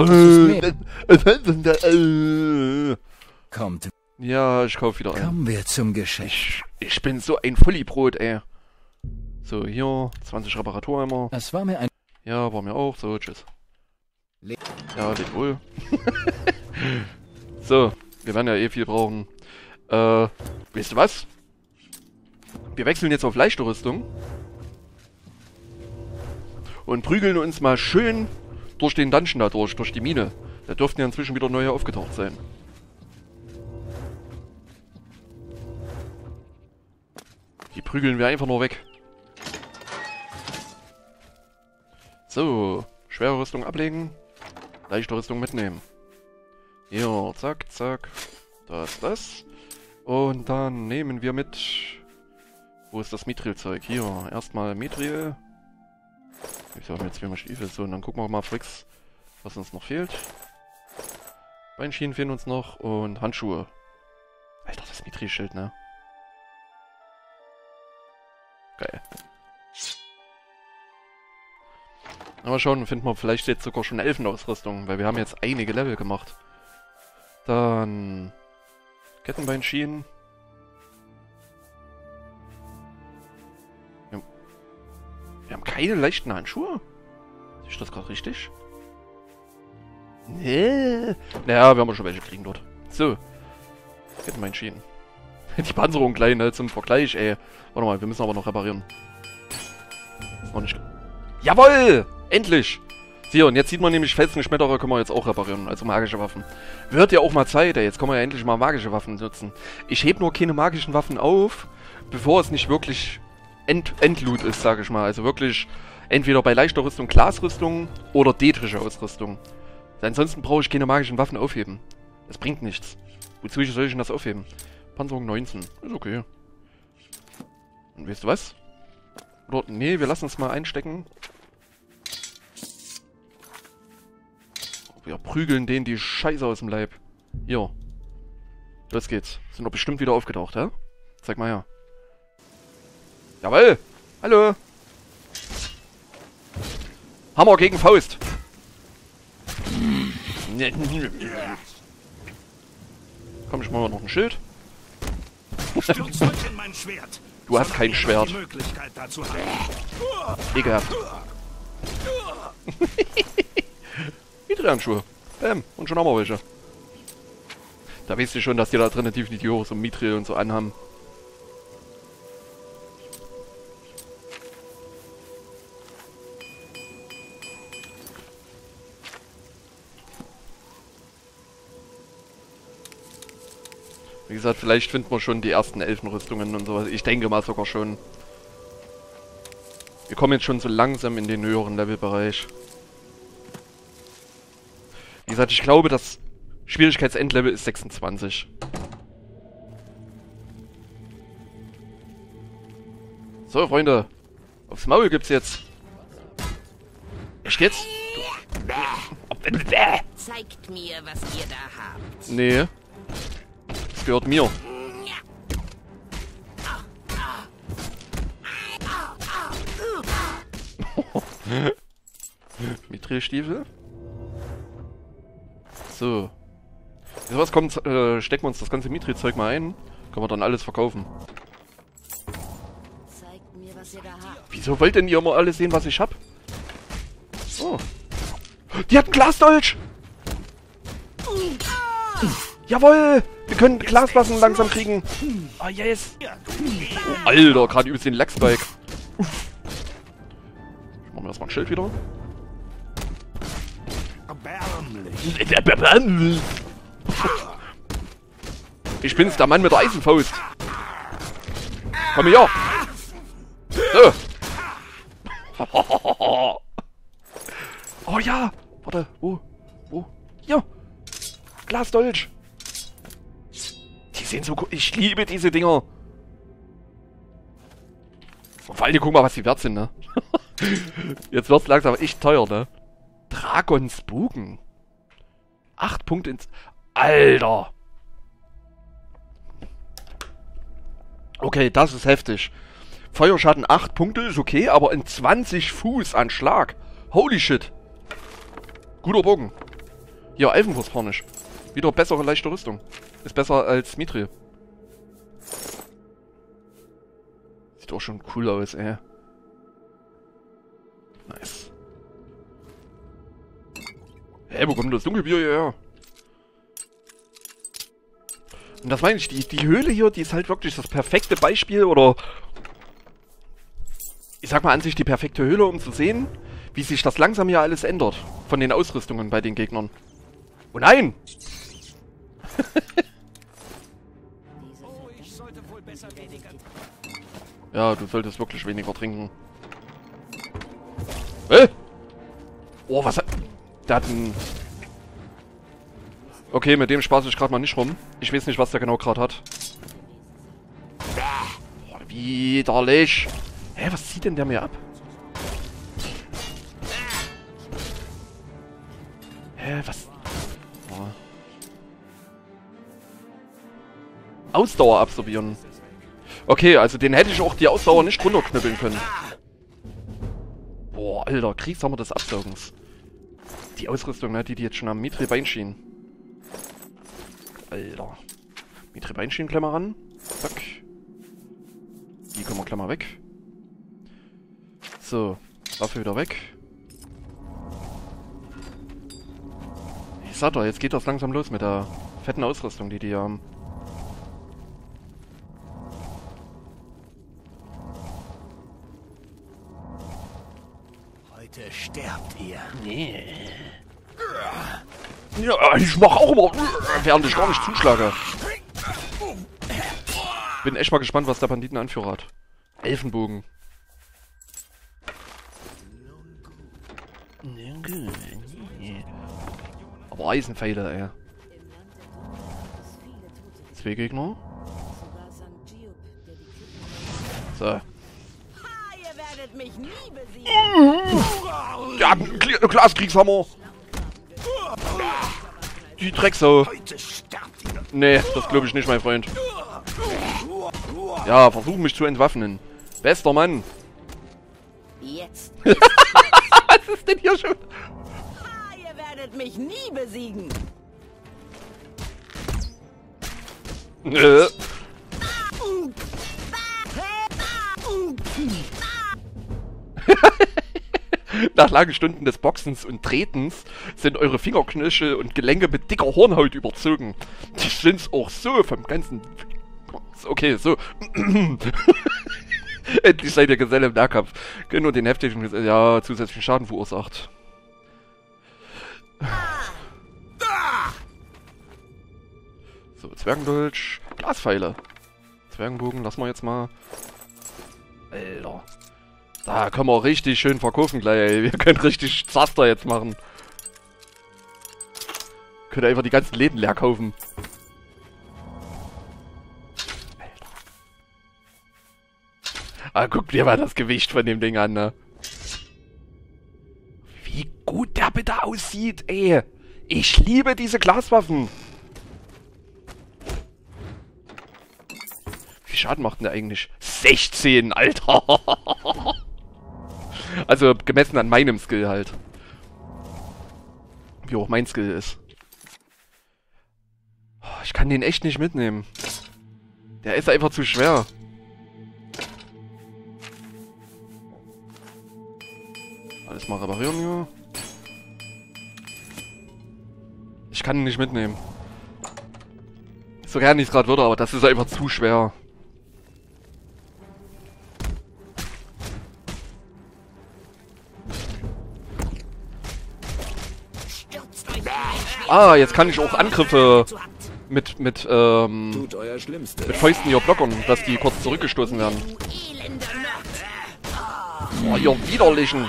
Kommt. Ja, ich kauf wieder ein. Kommen wir zum Geschäft. Ich bin so ein Vollibrot, ey. So, hier, 20 Reparaturheimer. Das war mir ein... Ja, war mir auch. So, tschüss. Ja, lebt wohl. So, wir werden ja eh viel brauchen. Weißt du was? Wir wechseln jetzt auf leichte Rüstung. Und prügeln uns mal schön durch den Dungeon da durch die Mine. Da dürften ja inzwischen wieder neue aufgetaucht sein. Die prügeln wir einfach nur weg. So, schwere Rüstung ablegen. Leichte Rüstung mitnehmen. Hier, zack, zack. Das. Und dann nehmen wir mit... Wo ist das Mithril-Zeug? Hier, erstmal Mithril. Ich habe jetzt 2 Stiefel. So, und dann gucken wir mal fix, was uns noch fehlt. Beinschienen fehlen uns noch und Handschuhe. Alter, das Mithril-Schild, ne? Geil. Aber schauen, finden wir vielleicht jetzt sogar schon Elfenausrüstung, weil wir haben jetzt einige Level gemacht. Dann Kettenbeinschienen. Wir haben keine leichten Handschuhe? Ist das gerade richtig? Nee. Naja, wir haben schon welche kriegen dort. So. Kettenbeinschienen. Die Panzerung klein, ne, zum Vergleich, ey. Warte mal, wir müssen aber noch reparieren. Ist noch nicht... Jawohl! Endlich! So, und jetzt sieht man nämlich, Felsenschmetterer können wir jetzt auch reparieren, also magische Waffen. Wird ja auch mal Zeit, ey. Jetzt können wir ja endlich mal magische Waffen nutzen. Ich heb nur keine magischen Waffen auf, bevor es nicht wirklich Endloot ist, sage ich mal. Also wirklich entweder bei leichter Rüstung Glasrüstung oder detrische Ausrüstung. Ansonsten brauche ich keine magischen Waffen aufheben. Das bringt nichts. Wozu soll ich denn das aufheben? Panzerung 19. Ist okay. Und weißt du was? Oder, nee, wir lassen es mal einstecken. Wir prügeln denen die Scheiße aus dem Leib. Hier. Los geht's. Sind doch bestimmt wieder aufgetaucht, hä? Zeig mal her. Jawohl! Hallo! Hammer gegen Faust! Komm, ich mach mal noch ein Schild. Stürzt euch in mein Schwert. Du hast kein Schwert. Die Möglichkeit dazu haben. Ekelhaft. Mithril-Handschuhe. Bäm. Und schon haben wir welche. Da weißt du schon, dass die da drinnen definitiv auch so Mithril und so anhaben. Wie gesagt, vielleicht finden wir schon die ersten Elfenrüstungen und sowas. Ich denke mal sogar schon. Wir kommen jetzt schon so langsam in den höheren Levelbereich. Wie gesagt, ich glaube, das Schwierigkeitsendlevel ist 26. So, Freunde. Aufs Maul gibt's jetzt. Echt jetzt? Zeigt mir, was ihr da habt. Nee. Das gehört mir. Mithril-Stiefel. So. Jetzt was kommt, stecken wir uns das ganze Mithril-Zeug mal ein. Können wir dann alles verkaufen. Zeigt mir, was ihr da habt. Wieso wollt denn ihr immer alles sehen, was ich hab? Oh. Die hat einen Glasdolch! Jawohl! Wir können Glaswassen langsam kriegen. Ah, yes! Oh, Alter, gerade übelst den Lachsbike. Machen wir erstmal ein Schild wieder. Erbärmlich. Ich bin's, der Mann mit der Eisenfaust. Komm her! So. Oh ja! Warte, wo? Wo? Hier! Glasdolch! Die sehen so cool. Ich liebe diese Dinger. Und vor allem, guck mal, was die wert sind, ne? Jetzt wird's langsam echt teuer, ne? Dragons Bogen. 8 Punkte ins... Alter! Okay, das ist heftig. Feuerschaden 8 Punkte ist okay, aber in 20 Fuß an Schlag. Holy shit. Guter Bogen. Hier, Elfenbrustharnisch. Wieder bessere, leichte Rüstung. Ist besser als Mithril. Sieht auch schon cool aus, ey. Nice. Hä, wo kommt das Dunkelbier hierher? Und das meine ich, die Höhle hier, die ist halt wirklich das perfekte Beispiel, oder... Ich sag mal an sich die perfekte Höhle, um zu sehen, wie sich das langsam hier alles ändert. Von den Ausrüstungen bei den Gegnern. Oh nein! Oh, ich sollte wohl besser weniger. Ja, du solltest wirklich weniger trinken. Oh, was hat... Der hat ein... Okay, mit dem spaß ich gerade mal nicht rum. Ich weiß nicht, was der genau gerade hat. Oh, widerlich. Hä, was zieht denn der mir ab? Hä, was... Oh. Ausdauer absorbieren. Okay, also den hätte ich auch die Ausdauer nicht runterknüppeln können. Boah, Alter, Kriegshammer des Absaugens. Die Ausrüstung, ne, die jetzt schon am Mithril-Bein schien. Alter. Mithril-Bein Klemmer ran. Zack. Die können wir Klemmer weg. So, Waffe wieder weg. Ich sag doch, jetzt geht das langsam los mit der fetten Ausrüstung, die die haben. Heute sterbt ihr. Nee. Ja, ich mach auch immer, während ich gar nicht zuschlage. Bin echt mal gespannt, was der Banditenanführer hat. Elfenbogen. Aber Eisenpfeile, ey. 2 Gegner. So. Ha, ihr werdet mich nie besiegen. Der hat einen Glaskriegshammer. Die Drecksau. Heute sterbt ihr. Nee, das glaube ich nicht, mein Freund. Ja, versuch mich zu entwaffnen. Bester Mann. Jetzt. Was ist denn hier schon? Ha, ihr werdet mich nie besiegen. Nö. Nach langen Stunden des Boxens und Tretens sind eure Fingerknöchel und Gelenke mit dicker Hornhaut überzogen. Die sind's auch so vom ganzen... Okay, so. Endlich seid ihr Geselle im Nahkampf. Können nur den heftigen, ja, zusätzlichen Schaden verursacht. So, Zwergendolch. Glaspfeile. Zwergenbogen lassen wir jetzt mal. Alter. Da können wir richtig schön verkaufen gleich, ey. Wir können richtig Zaster jetzt machen. Können einfach die ganzen Läden leer kaufen. Alter. Ah, guck dir mal das Gewicht von dem Ding an, ne? Wie gut der bitte aussieht, ey. Ich liebe diese Glaswaffen. Wie viel Schaden macht denn der eigentlich? 16, Alter. Also gemessen an meinem Skill halt. Wie hoch mein Skill ist. Ich kann den echt nicht mitnehmen. Der ist einfach zu schwer. Alles mal reparieren hier. Ich kann ihn nicht mitnehmen. So gern ich es gerade würde, aber das ist einfach zu schwer. Ah, jetzt kann ich auch Angriffe mit Fäusten hier blockern, dass die kurz zurückgestoßen werden. Oh, ihr Widerlichen.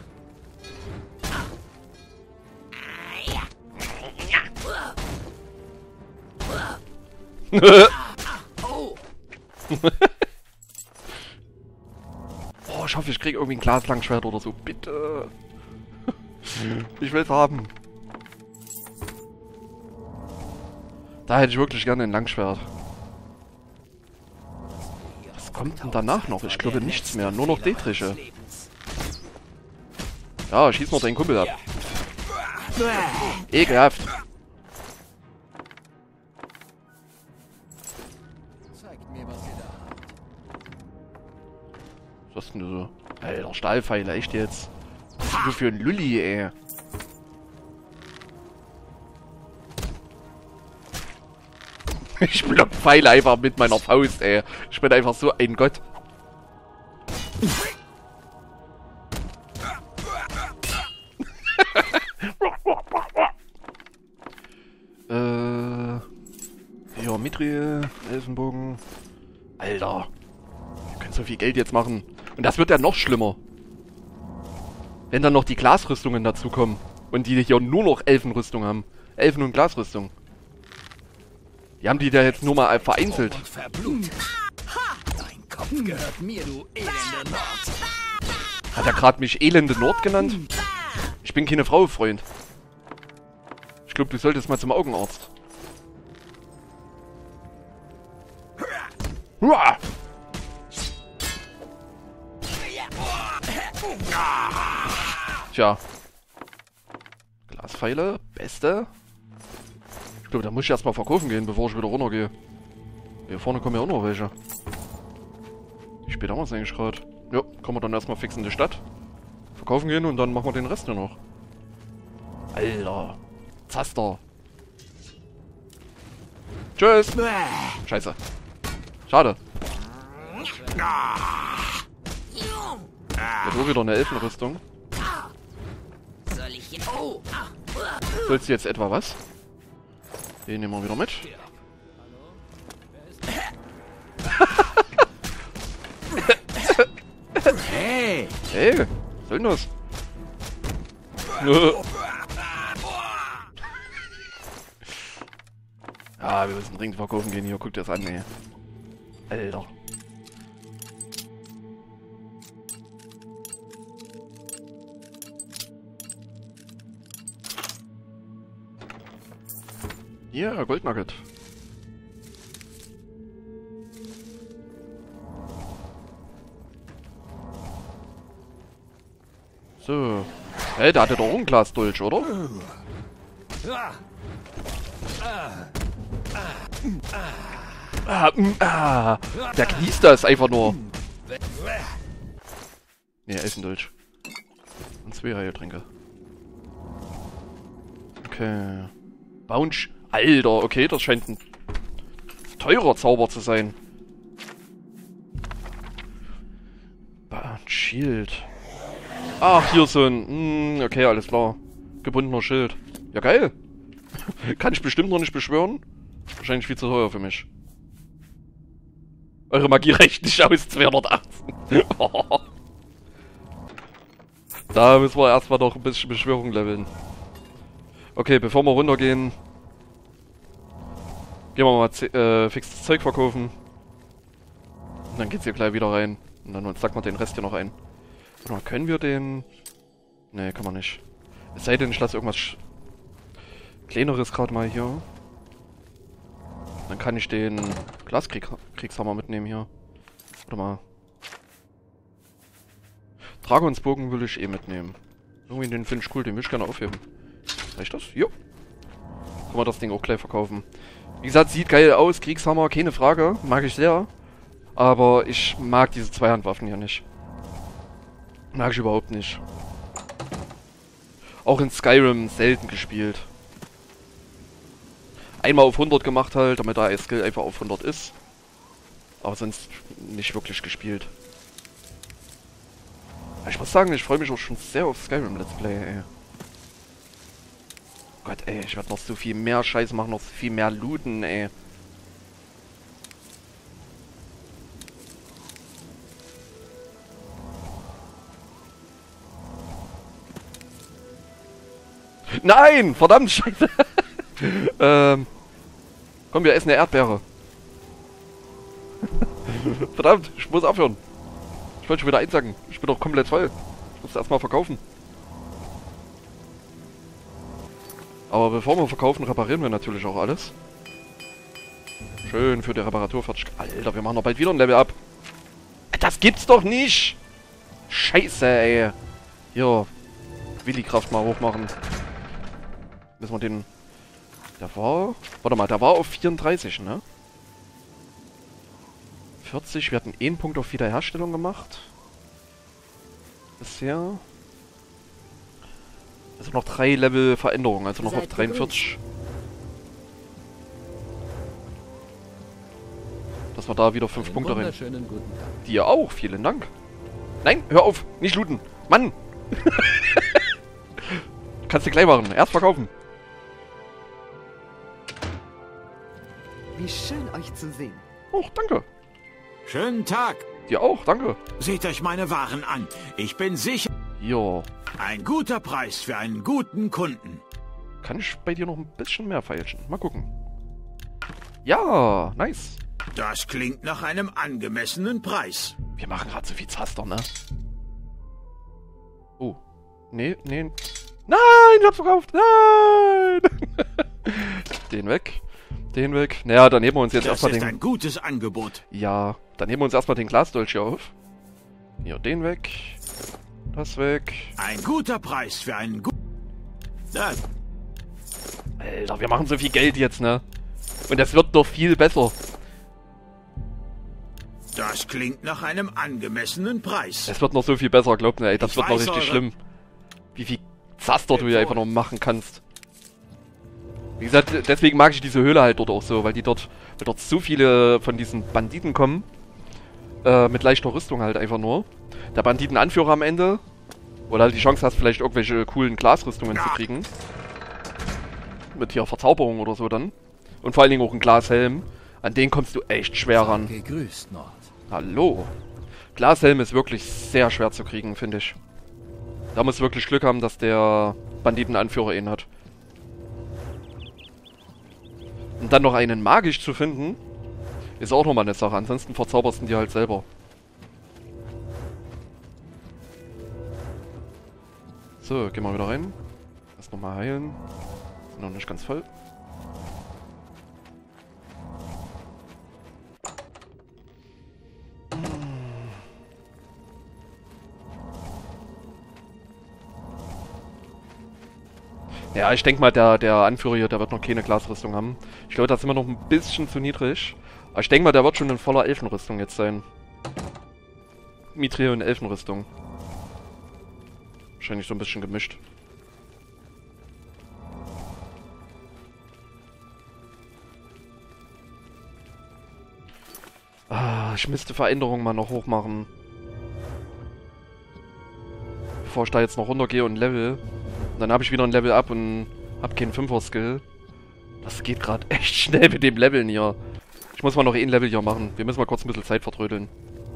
Oh, ich hoffe, ich kriege irgendwie ein Glaslangschwert oder so. Bitte. Ich will's haben. Da hätte ich wirklich gerne ein Langschwert. Was kommt denn danach noch? Ich glaube nichts mehr. Nur noch Detriche. Ja, schieß noch deinen Kumpel ab. Ekelhaft. Was ist denn so? Alter, Stahlpfeile, echt jetzt? Was ist denn du für ein Lulli, ey? Ich block Pfeile einfach mit meiner Faust, ey. Ich bin einfach so ein Gott. Ja, Mithril, Elfenbogen. Alter. Wir können so viel Geld jetzt machen. Und das wird ja noch schlimmer. Wenn dann noch die Glasrüstungen dazukommen. Und die hier nur noch Elfenrüstung haben. Elfen- und Glasrüstung. Die haben die da jetzt nur mal vereinzelt. Dein Kopf gehört mir, du elende Nord. Hat er gerade mich elende Nord genannt? Ich bin keine Frau, Freund. Ich glaube, du solltest mal zum Augenarzt. Huah! Tja. Glaspfeile, beste. Ich glaube, da muss ich erstmal verkaufen gehen, bevor ich wieder runtergehe. Hier vorne kommen ja auch noch welche. Wie spät haben wir es eigentlich gerade? Ja, kommen wir dann erstmal fix in die Stadt. Verkaufen gehen und dann machen wir den Rest nur noch. Alter. Zaster. Tschüss. Scheiße. Schade. Jetzt auch wieder eine Elfenrüstung. Sollst du jetzt etwa was? Den nehmen wir wieder mit. Hey! Hey, was soll denn das? Ah, wir müssen dringend verkaufen gehen hier. Guckt das an, ey. Alter. Ja, Goldnugget. So. Hey, der hatte doch auch ein Glasdolch, oder? Der genießt das einfach nur. Ne, Elfendolch. Und 2 Heiltränke. Okay. Bounce. Alter, okay, das scheint ein teurer Zauber zu sein. Bounce Shield. Ach, hier so ein... okay, alles klar. Gebundener Schild. Ja, geil. Kann ich bestimmt noch nicht beschwören. Wahrscheinlich viel zu teuer für mich. Eure Magie reicht nicht aus, 218. Da müssen wir erstmal noch ein bisschen Beschwörung leveln. Okay, bevor wir runtergehen, gehen wir mal fixes Zeug verkaufen. Und dann geht's hier gleich wieder rein. Und dann sacken wir den Rest hier noch ein. Warte mal, können wir den... Ne, kann man nicht. Es sei denn, ich lasse irgendwas Kleineres gerade mal hier. Dann kann ich den Glaskriegshammer mitnehmen hier. Warte mal. Dragonsbogen will ich eh mitnehmen. Irgendwie den finde ich cool, den will ich gerne aufheben. Reicht das? Jo. Können wir das Ding auch gleich verkaufen. Wie gesagt, sieht geil aus. Kriegshammer, keine Frage. Mag ich sehr. Aber ich mag diese Zweihandwaffen hier nicht. Mag ich überhaupt nicht. Auch in Skyrim selten gespielt. Einmal auf 100 gemacht halt, damit der Skill einfach auf 100 ist. Aber sonst nicht wirklich gespielt. Ich muss sagen, ich freue mich auch schon sehr auf Skyrim Let's Play, ey. Gott, ey, ich werde noch so viel mehr Scheiß machen, noch so viel mehr looten, ey. Nein! Verdammt, Scheiße! Komm, wir essen eine Erdbeere. Verdammt, ich muss aufhören. Ich wollte schon wieder einsacken. Ich bin doch komplett voll. Ich muss erstmal verkaufen. Aber bevor wir verkaufen, reparieren wir natürlich auch alles. Schön für die Reparatur fertig. Alter, wir machen doch bald wieder ein Level up. Das gibt's doch nicht! Scheiße, ey. Hier. Willi-Kraft mal hochmachen. Müssen wir den... Der war... Warte mal, der war auf 34, ne? 40, wir hatten 1 Punkt auf Wiederherstellung gemacht. Bisher. Also noch 3 Level Veränderungen, also noch auf 43. Dass wir da wieder 5 Punkte rein. Dir auch, vielen Dank. Nein, hör auf, nicht looten. Mann! Kannst du gleich machen, erst verkaufen. Wie schön euch zu sehen. Oh, danke. Schönen Tag. Dir auch, danke. Seht euch meine Waren an. Ich bin sicher. Jo. Ein guter Preis für einen guten Kunden. Kann ich bei dir noch ein bisschen mehr feilschen? Mal gucken. Ja, nice. Das klingt nach einem angemessenen Preis. Wir machen gerade so viel Zaster, ne? Oh. Nee, nee. Nein, ich hab's verkauft. Nein! Den weg. Den weg. Naja, dann nehmen wir uns jetzt erstmal den... Das ist ein gutes Angebot. Ja, dann nehmen wir uns erstmal den Glasdolch hier auf. Hier, den weg. Das weg. Ein guter Preis für einen guten... Alter, wir machen so viel Geld jetzt, ne? Und das wird noch viel besser. Das klingt nach einem angemessenen Preis. Es wird noch so viel besser, glaubt mir, ey. Das wird noch richtig schlimm. Wie viel Zaster du hier einfach noch machen kannst. Wie gesagt, deswegen mag ich diese Höhle halt dort auch so, weil dort so viele von diesen Banditen kommen. Mit leichter Rüstung halt einfach nur. Der Banditenanführer am Ende, wo du halt die Chance hast, vielleicht irgendwelche coolen Glasrüstungen zu kriegen. Mit hier Verzauberung oder so dann. Und vor allen Dingen auch ein Glashelm. An den kommst du echt schwer ran. Gegrüßt, Nord. Hallo. Glashelm ist wirklich sehr schwer zu kriegen, finde ich. Da musst du wirklich Glück haben, dass der Banditenanführer ihn hat. Und dann noch einen magisch zu finden, ist auch nochmal eine Sache. Ansonsten verzauberst du die halt selber. So, gehen wir wieder rein. Erst nochmal heilen. Sind noch nicht ganz voll. Ja, ich denke mal, der Anführer hier, der wird noch keine Glasrüstung haben. Ich glaube, da sind wir noch ein bisschen zu niedrig. Aber ich denke mal, der wird schon in voller Elfenrüstung jetzt sein. Mithril und Elfenrüstung. Wahrscheinlich so ein bisschen gemischt. Ah, ich müsste Veränderungen mal noch hochmachen. Bevor ich da jetzt noch runtergehe und Level. Dann habe ich wieder ein Level up und habe keinen 5er-Skill. Das geht gerade echt schnell mit dem Leveln hier. Ich muss mal noch ein Level hier machen. Wir müssen mal kurz ein bisschen Zeit vertrödeln.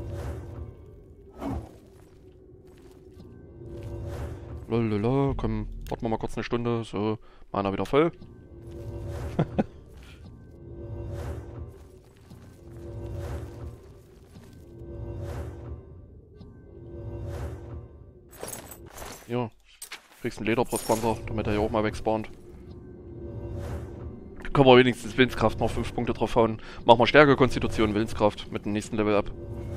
Lolala, komm, warten wir mal kurz eine Stunde. So, Mana wieder voll. Ja, kriegst einen Lederbrustpanzer, damit er hier auch mal wegspawnt. Können wir wenigstens Willenskraft noch 5 Punkte drauf hauen. Machen wir Stärke, Konstitution, Willenskraft mit dem nächsten Level ab.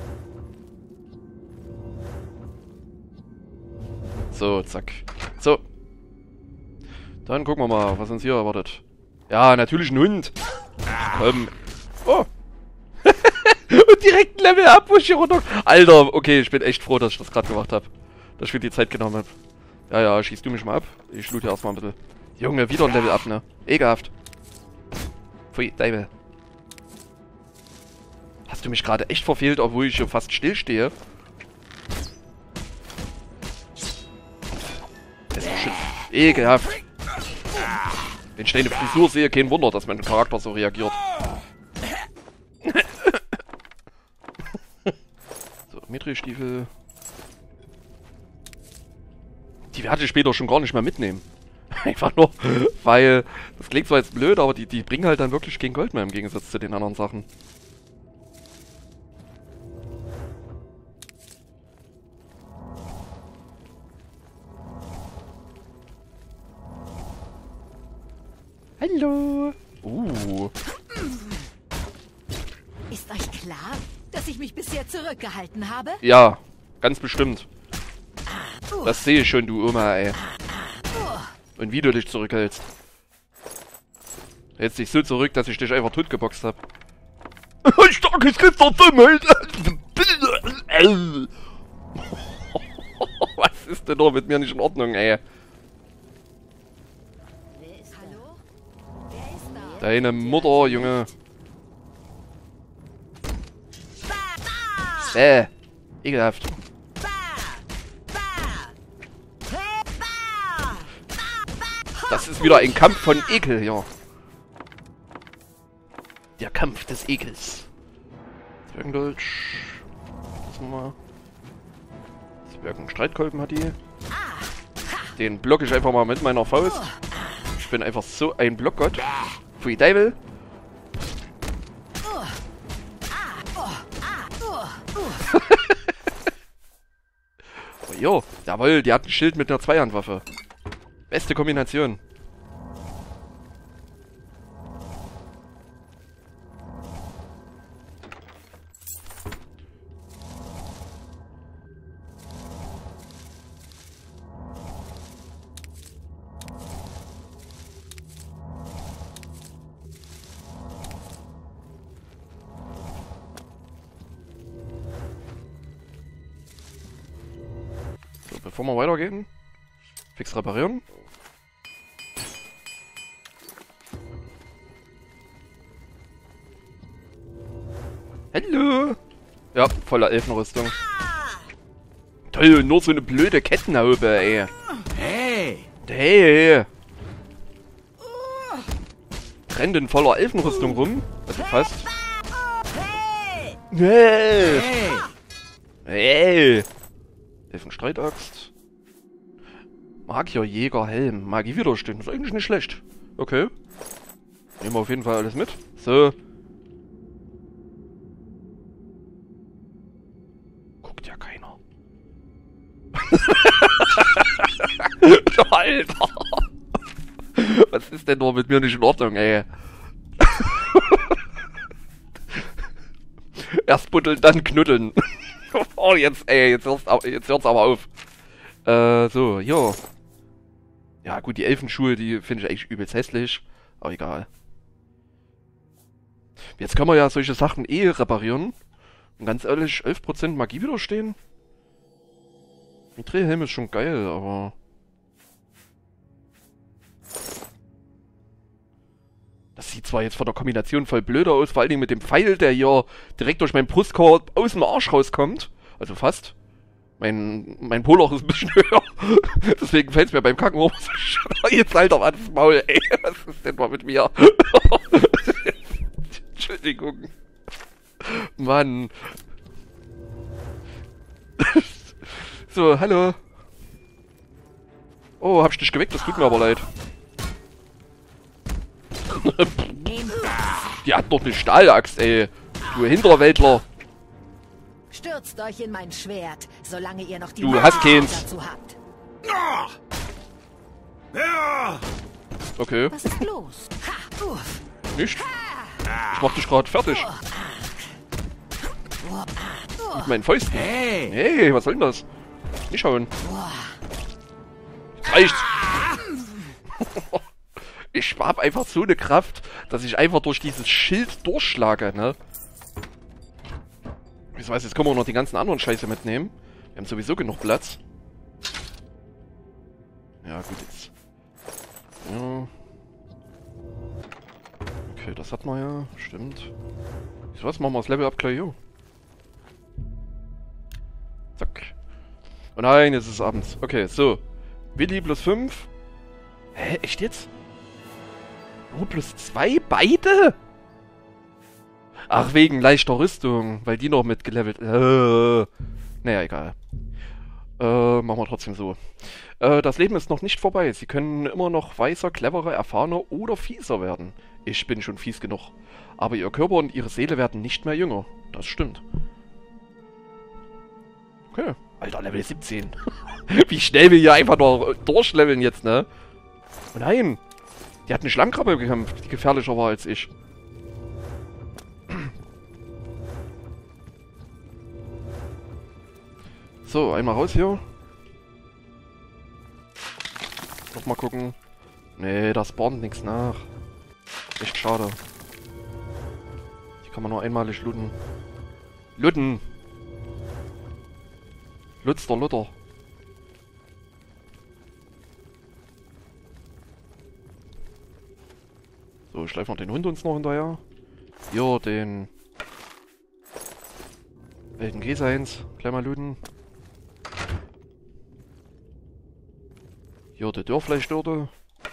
So, zack. So. Dann gucken wir mal, was uns hier erwartet. Ja, natürlich ein Hund. Komm. Oh. Und direkt ein Level ab, wo ich hier runter... Alter, okay, ich bin echt froh, dass ich das gerade gemacht habe. Dass ich mir die Zeit genommen habe. Ja, ja, schießt du mich mal ab. Ich loot hier erstmal ein bisschen. Junge, wieder ein Level ab, ne? Ekelhaft. Pfui, Deibel. Hast du mich gerade echt verfehlt, obwohl ich hier fast still stehe? Das ist bestimmt ekelhaft. Wenn ich deine Frisur sehe, kein Wunder, dass mein Charakter so reagiert. So, Mithril-Stiefel. Die werde ich später schon gar nicht mehr mitnehmen. Einfach nur, weil, das klingt zwar jetzt blöd, aber die bringen halt dann wirklich kein Gold mehr im Gegensatz zu den anderen Sachen. Hallo. Ist euch klar, dass ich mich bisher zurückgehalten habe? Ja, ganz bestimmt. Das sehe ich schon, du Oma, ey. Und wie du dich zurückhältst. Hältst dich so zurück, dass ich dich einfach totgeboxt hab. Starkes Gifterdummheit! Was ist denn doch mit mir nicht in Ordnung, ey? Hallo? Wer ist da? Deine Mutter, Junge. Ekelhaft. Das ist wieder ein Kampf von Ekel hier. Der Kampf des Ekels. Zwergendolch. Das mal. Zwergen-Streitkolben hat die. Den block ich einfach mal mit meiner Faust. Ich bin einfach so ein Blockgott. Pfui Deibel. Oh, jo, jawohl, die hat ein Schild mit einer Zweihandwaffe. Beste Kombination. So, bevor wir weitergehen, fix reparieren. Hallo! Ja, voller Elfenrüstung. Toll, nur so eine blöde Kettenhaube, ey. Hey! Hey! Rennt in voller Elfenrüstung rum. Also fast. Hey! Hey! Hey! Elfenstreitaxt. Magierjäger Helm. Magiewiderstand. Ist eigentlich nicht schlecht. Okay. Nehmen wir auf jeden Fall alles mit. So. Guckt ja keiner. Alter! Was ist denn nur mit mir nicht in Ordnung, ey? Erst buddeln, dann knuddeln. Oh, jetzt, ey, jetzt hört's aber auf. So, hier. Ja, gut, die Elfenschuhe, die finde ich eigentlich übelst hässlich. Aber egal. Jetzt können wir ja solche Sachen eh reparieren. Und ganz ehrlich, 11% Magie widerstehen. Mithril-Helm ist schon geil, aber... Das sieht zwar jetzt von der Kombination voll blöder aus, vor allen Dingen mit dem Pfeil, der hier direkt durch meinen Brustkorb aus dem Arsch rauskommt. Also fast. Mein Poloch ist ein bisschen höher. Deswegen fällt es mir beim Kacken hoch. Jetzt halt doch ans Maul, ey. Was ist denn mal mit mir? Entschuldigung. Mann. So, hallo. Oh, hab ich dich geweckt? Das tut mir aber leid. Nehmt das. Die hat doch eine Stahlaxt, ey. Du Hinterwäldler. Stürzt euch in mein Schwert, solange ihr noch die Du hast keins. dazu habt. Ah! Ja! Okay, Was ist los? Ha, uff. nicht? Ich mach dich gerade fertig. Mit meinen Fäusten. Hey! Hey, was soll denn das? Nicht hauen. Jetzt reicht's. Ich hab einfach so eine Kraft, dass ich einfach durch dieses Schild durchschlage, ne? Ich weiß, jetzt können wir noch die ganzen anderen Scheiße mitnehmen. Wir haben sowieso genug Platz. Ja, gut, jetzt. Ja. Okay, das hat man ja. Stimmt. Was? Machen wir das Level up gleich hier. Zack. Oh nein, jetzt ist es abends. Okay, so. Willi plus 5. Hä, echt jetzt? Nur plus 2? Beide? Ach, wegen leichter Rüstung. Weil die noch mitgelevelt. Naja, egal. Machen wir trotzdem so. Das Leben ist noch nicht vorbei. Sie können immer noch weiser, cleverer, erfahrener oder fieser werden. Ich bin schon fies genug. Aber ihr Körper und ihre Seele werden nicht mehr jünger. Das stimmt. Okay. Alter, Level 17. Wie schnell wir hier einfach noch durchleveln jetzt, ne? Oh nein. Die hat eine Schlammkrabbe gekämpft, die gefährlicher war als ich. So, einmal raus hier. Nochmal gucken. Nee, da spawnt nichts nach. Echt schade. Die kann man nur einmalig looten. Looten! Lutz der Lutter. So, schleifen wir den Hund uns noch hinterher. Hier, den wilden G1. Gleich mal looten. Hier, die Dörrfleischdürte.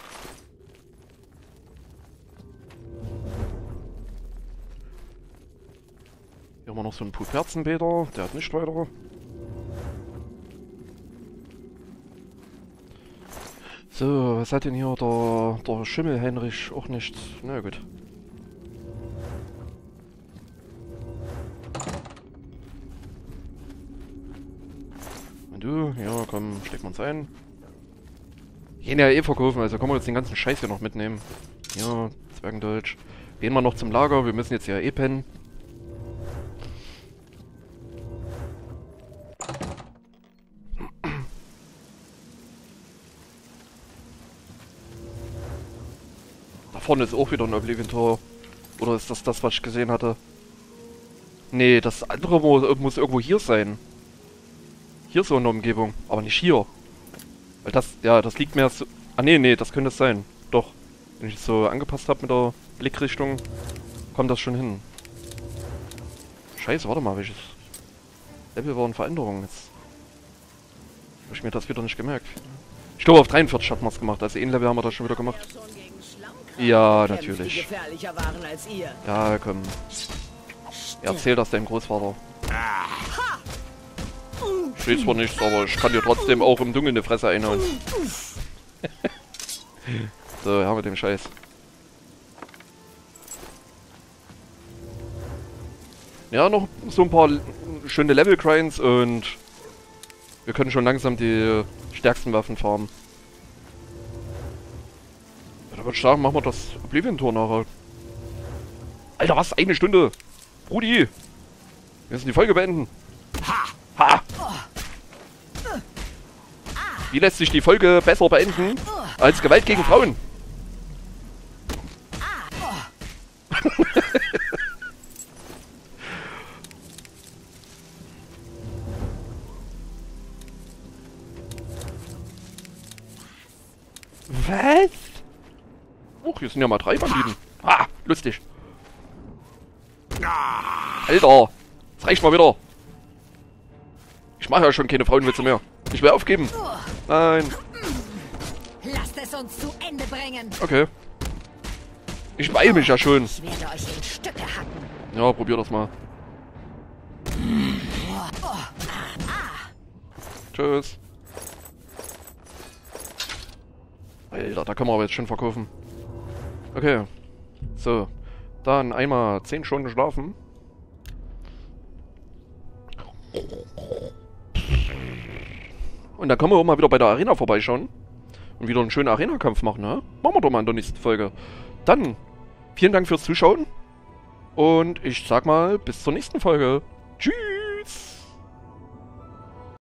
Hier haben wir noch so einen Puperzenbeter. Der hat nicht weiter. So, was hat denn hier der Schimmelheinrich auch nichts? Na gut. Und du? Ja, komm, stecken wir uns ein. Gehen ja eh verkaufen, also können wir jetzt den ganzen Scheiß hier noch mitnehmen. Ja, Zwergendeutsch. Gehen wir noch zum Lager, wir müssen jetzt ja eh pennen. Da vorne ist auch wieder ein Oblivion-Tor. Oder ist das das, was ich gesehen hatte? Nee, das andere muss irgendwo hier sein. Hier so in der Umgebung, aber nicht hier. Weil das, ja, das liegt mir so... Ah, nee, das könnte es sein. Doch. Wenn ich es so angepasst habe mit der Blickrichtung, kommt das schon hin. Scheiße, warte mal, welches Level war in Veränderung jetzt? Habe ich mir das wieder nicht gemerkt. Ich glaube, auf 43 hat man es gemacht. Also ein Level haben wir das schon wieder gemacht. Ja, natürlich. Ja, komm. Erzähl das deinem Großvater. Ich sehe zwar nichts, aber ich kann dir trotzdem auch im Dunkeln eine Fresse einhauen. So, haben wir den Scheiß. Ja, noch so ein paar schöne Level-Grinds und wir können schon langsam die stärksten Waffen farmen. Ja, da würde ich sagen, machen wir das Oblivion-Tor nachher. Alter, was? Eine Stunde? Brudi! Wir müssen die Folge beenden. Ha! Wie lässt sich die Folge besser beenden als Gewalt gegen Frauen? Was? Oh, hier sind ja mal 3 Banditen. Ah, lustig. Alter, das reicht mal wieder. Ich mache ja schon keine Frauenwitze mehr. Ich will aufgeben. Nein. Lasst es uns zu Ende bringen. Okay. Ich beeil mich ja schon. Ich werde euch in Stücke hacken. Ja, probier das mal. Tschüss. Alter, da können wir aber jetzt schon verkaufen. Okay. So. Dann einmal 10 Stunden schlafen. Und dann können wir auch mal wieder bei der Arena vorbeischauen. Und wieder einen schönen Arena-Kampf machen, ne? Machen wir doch mal in der nächsten Folge. Dann, vielen Dank fürs Zuschauen. Und ich sag mal, bis zur nächsten Folge. Tschüss.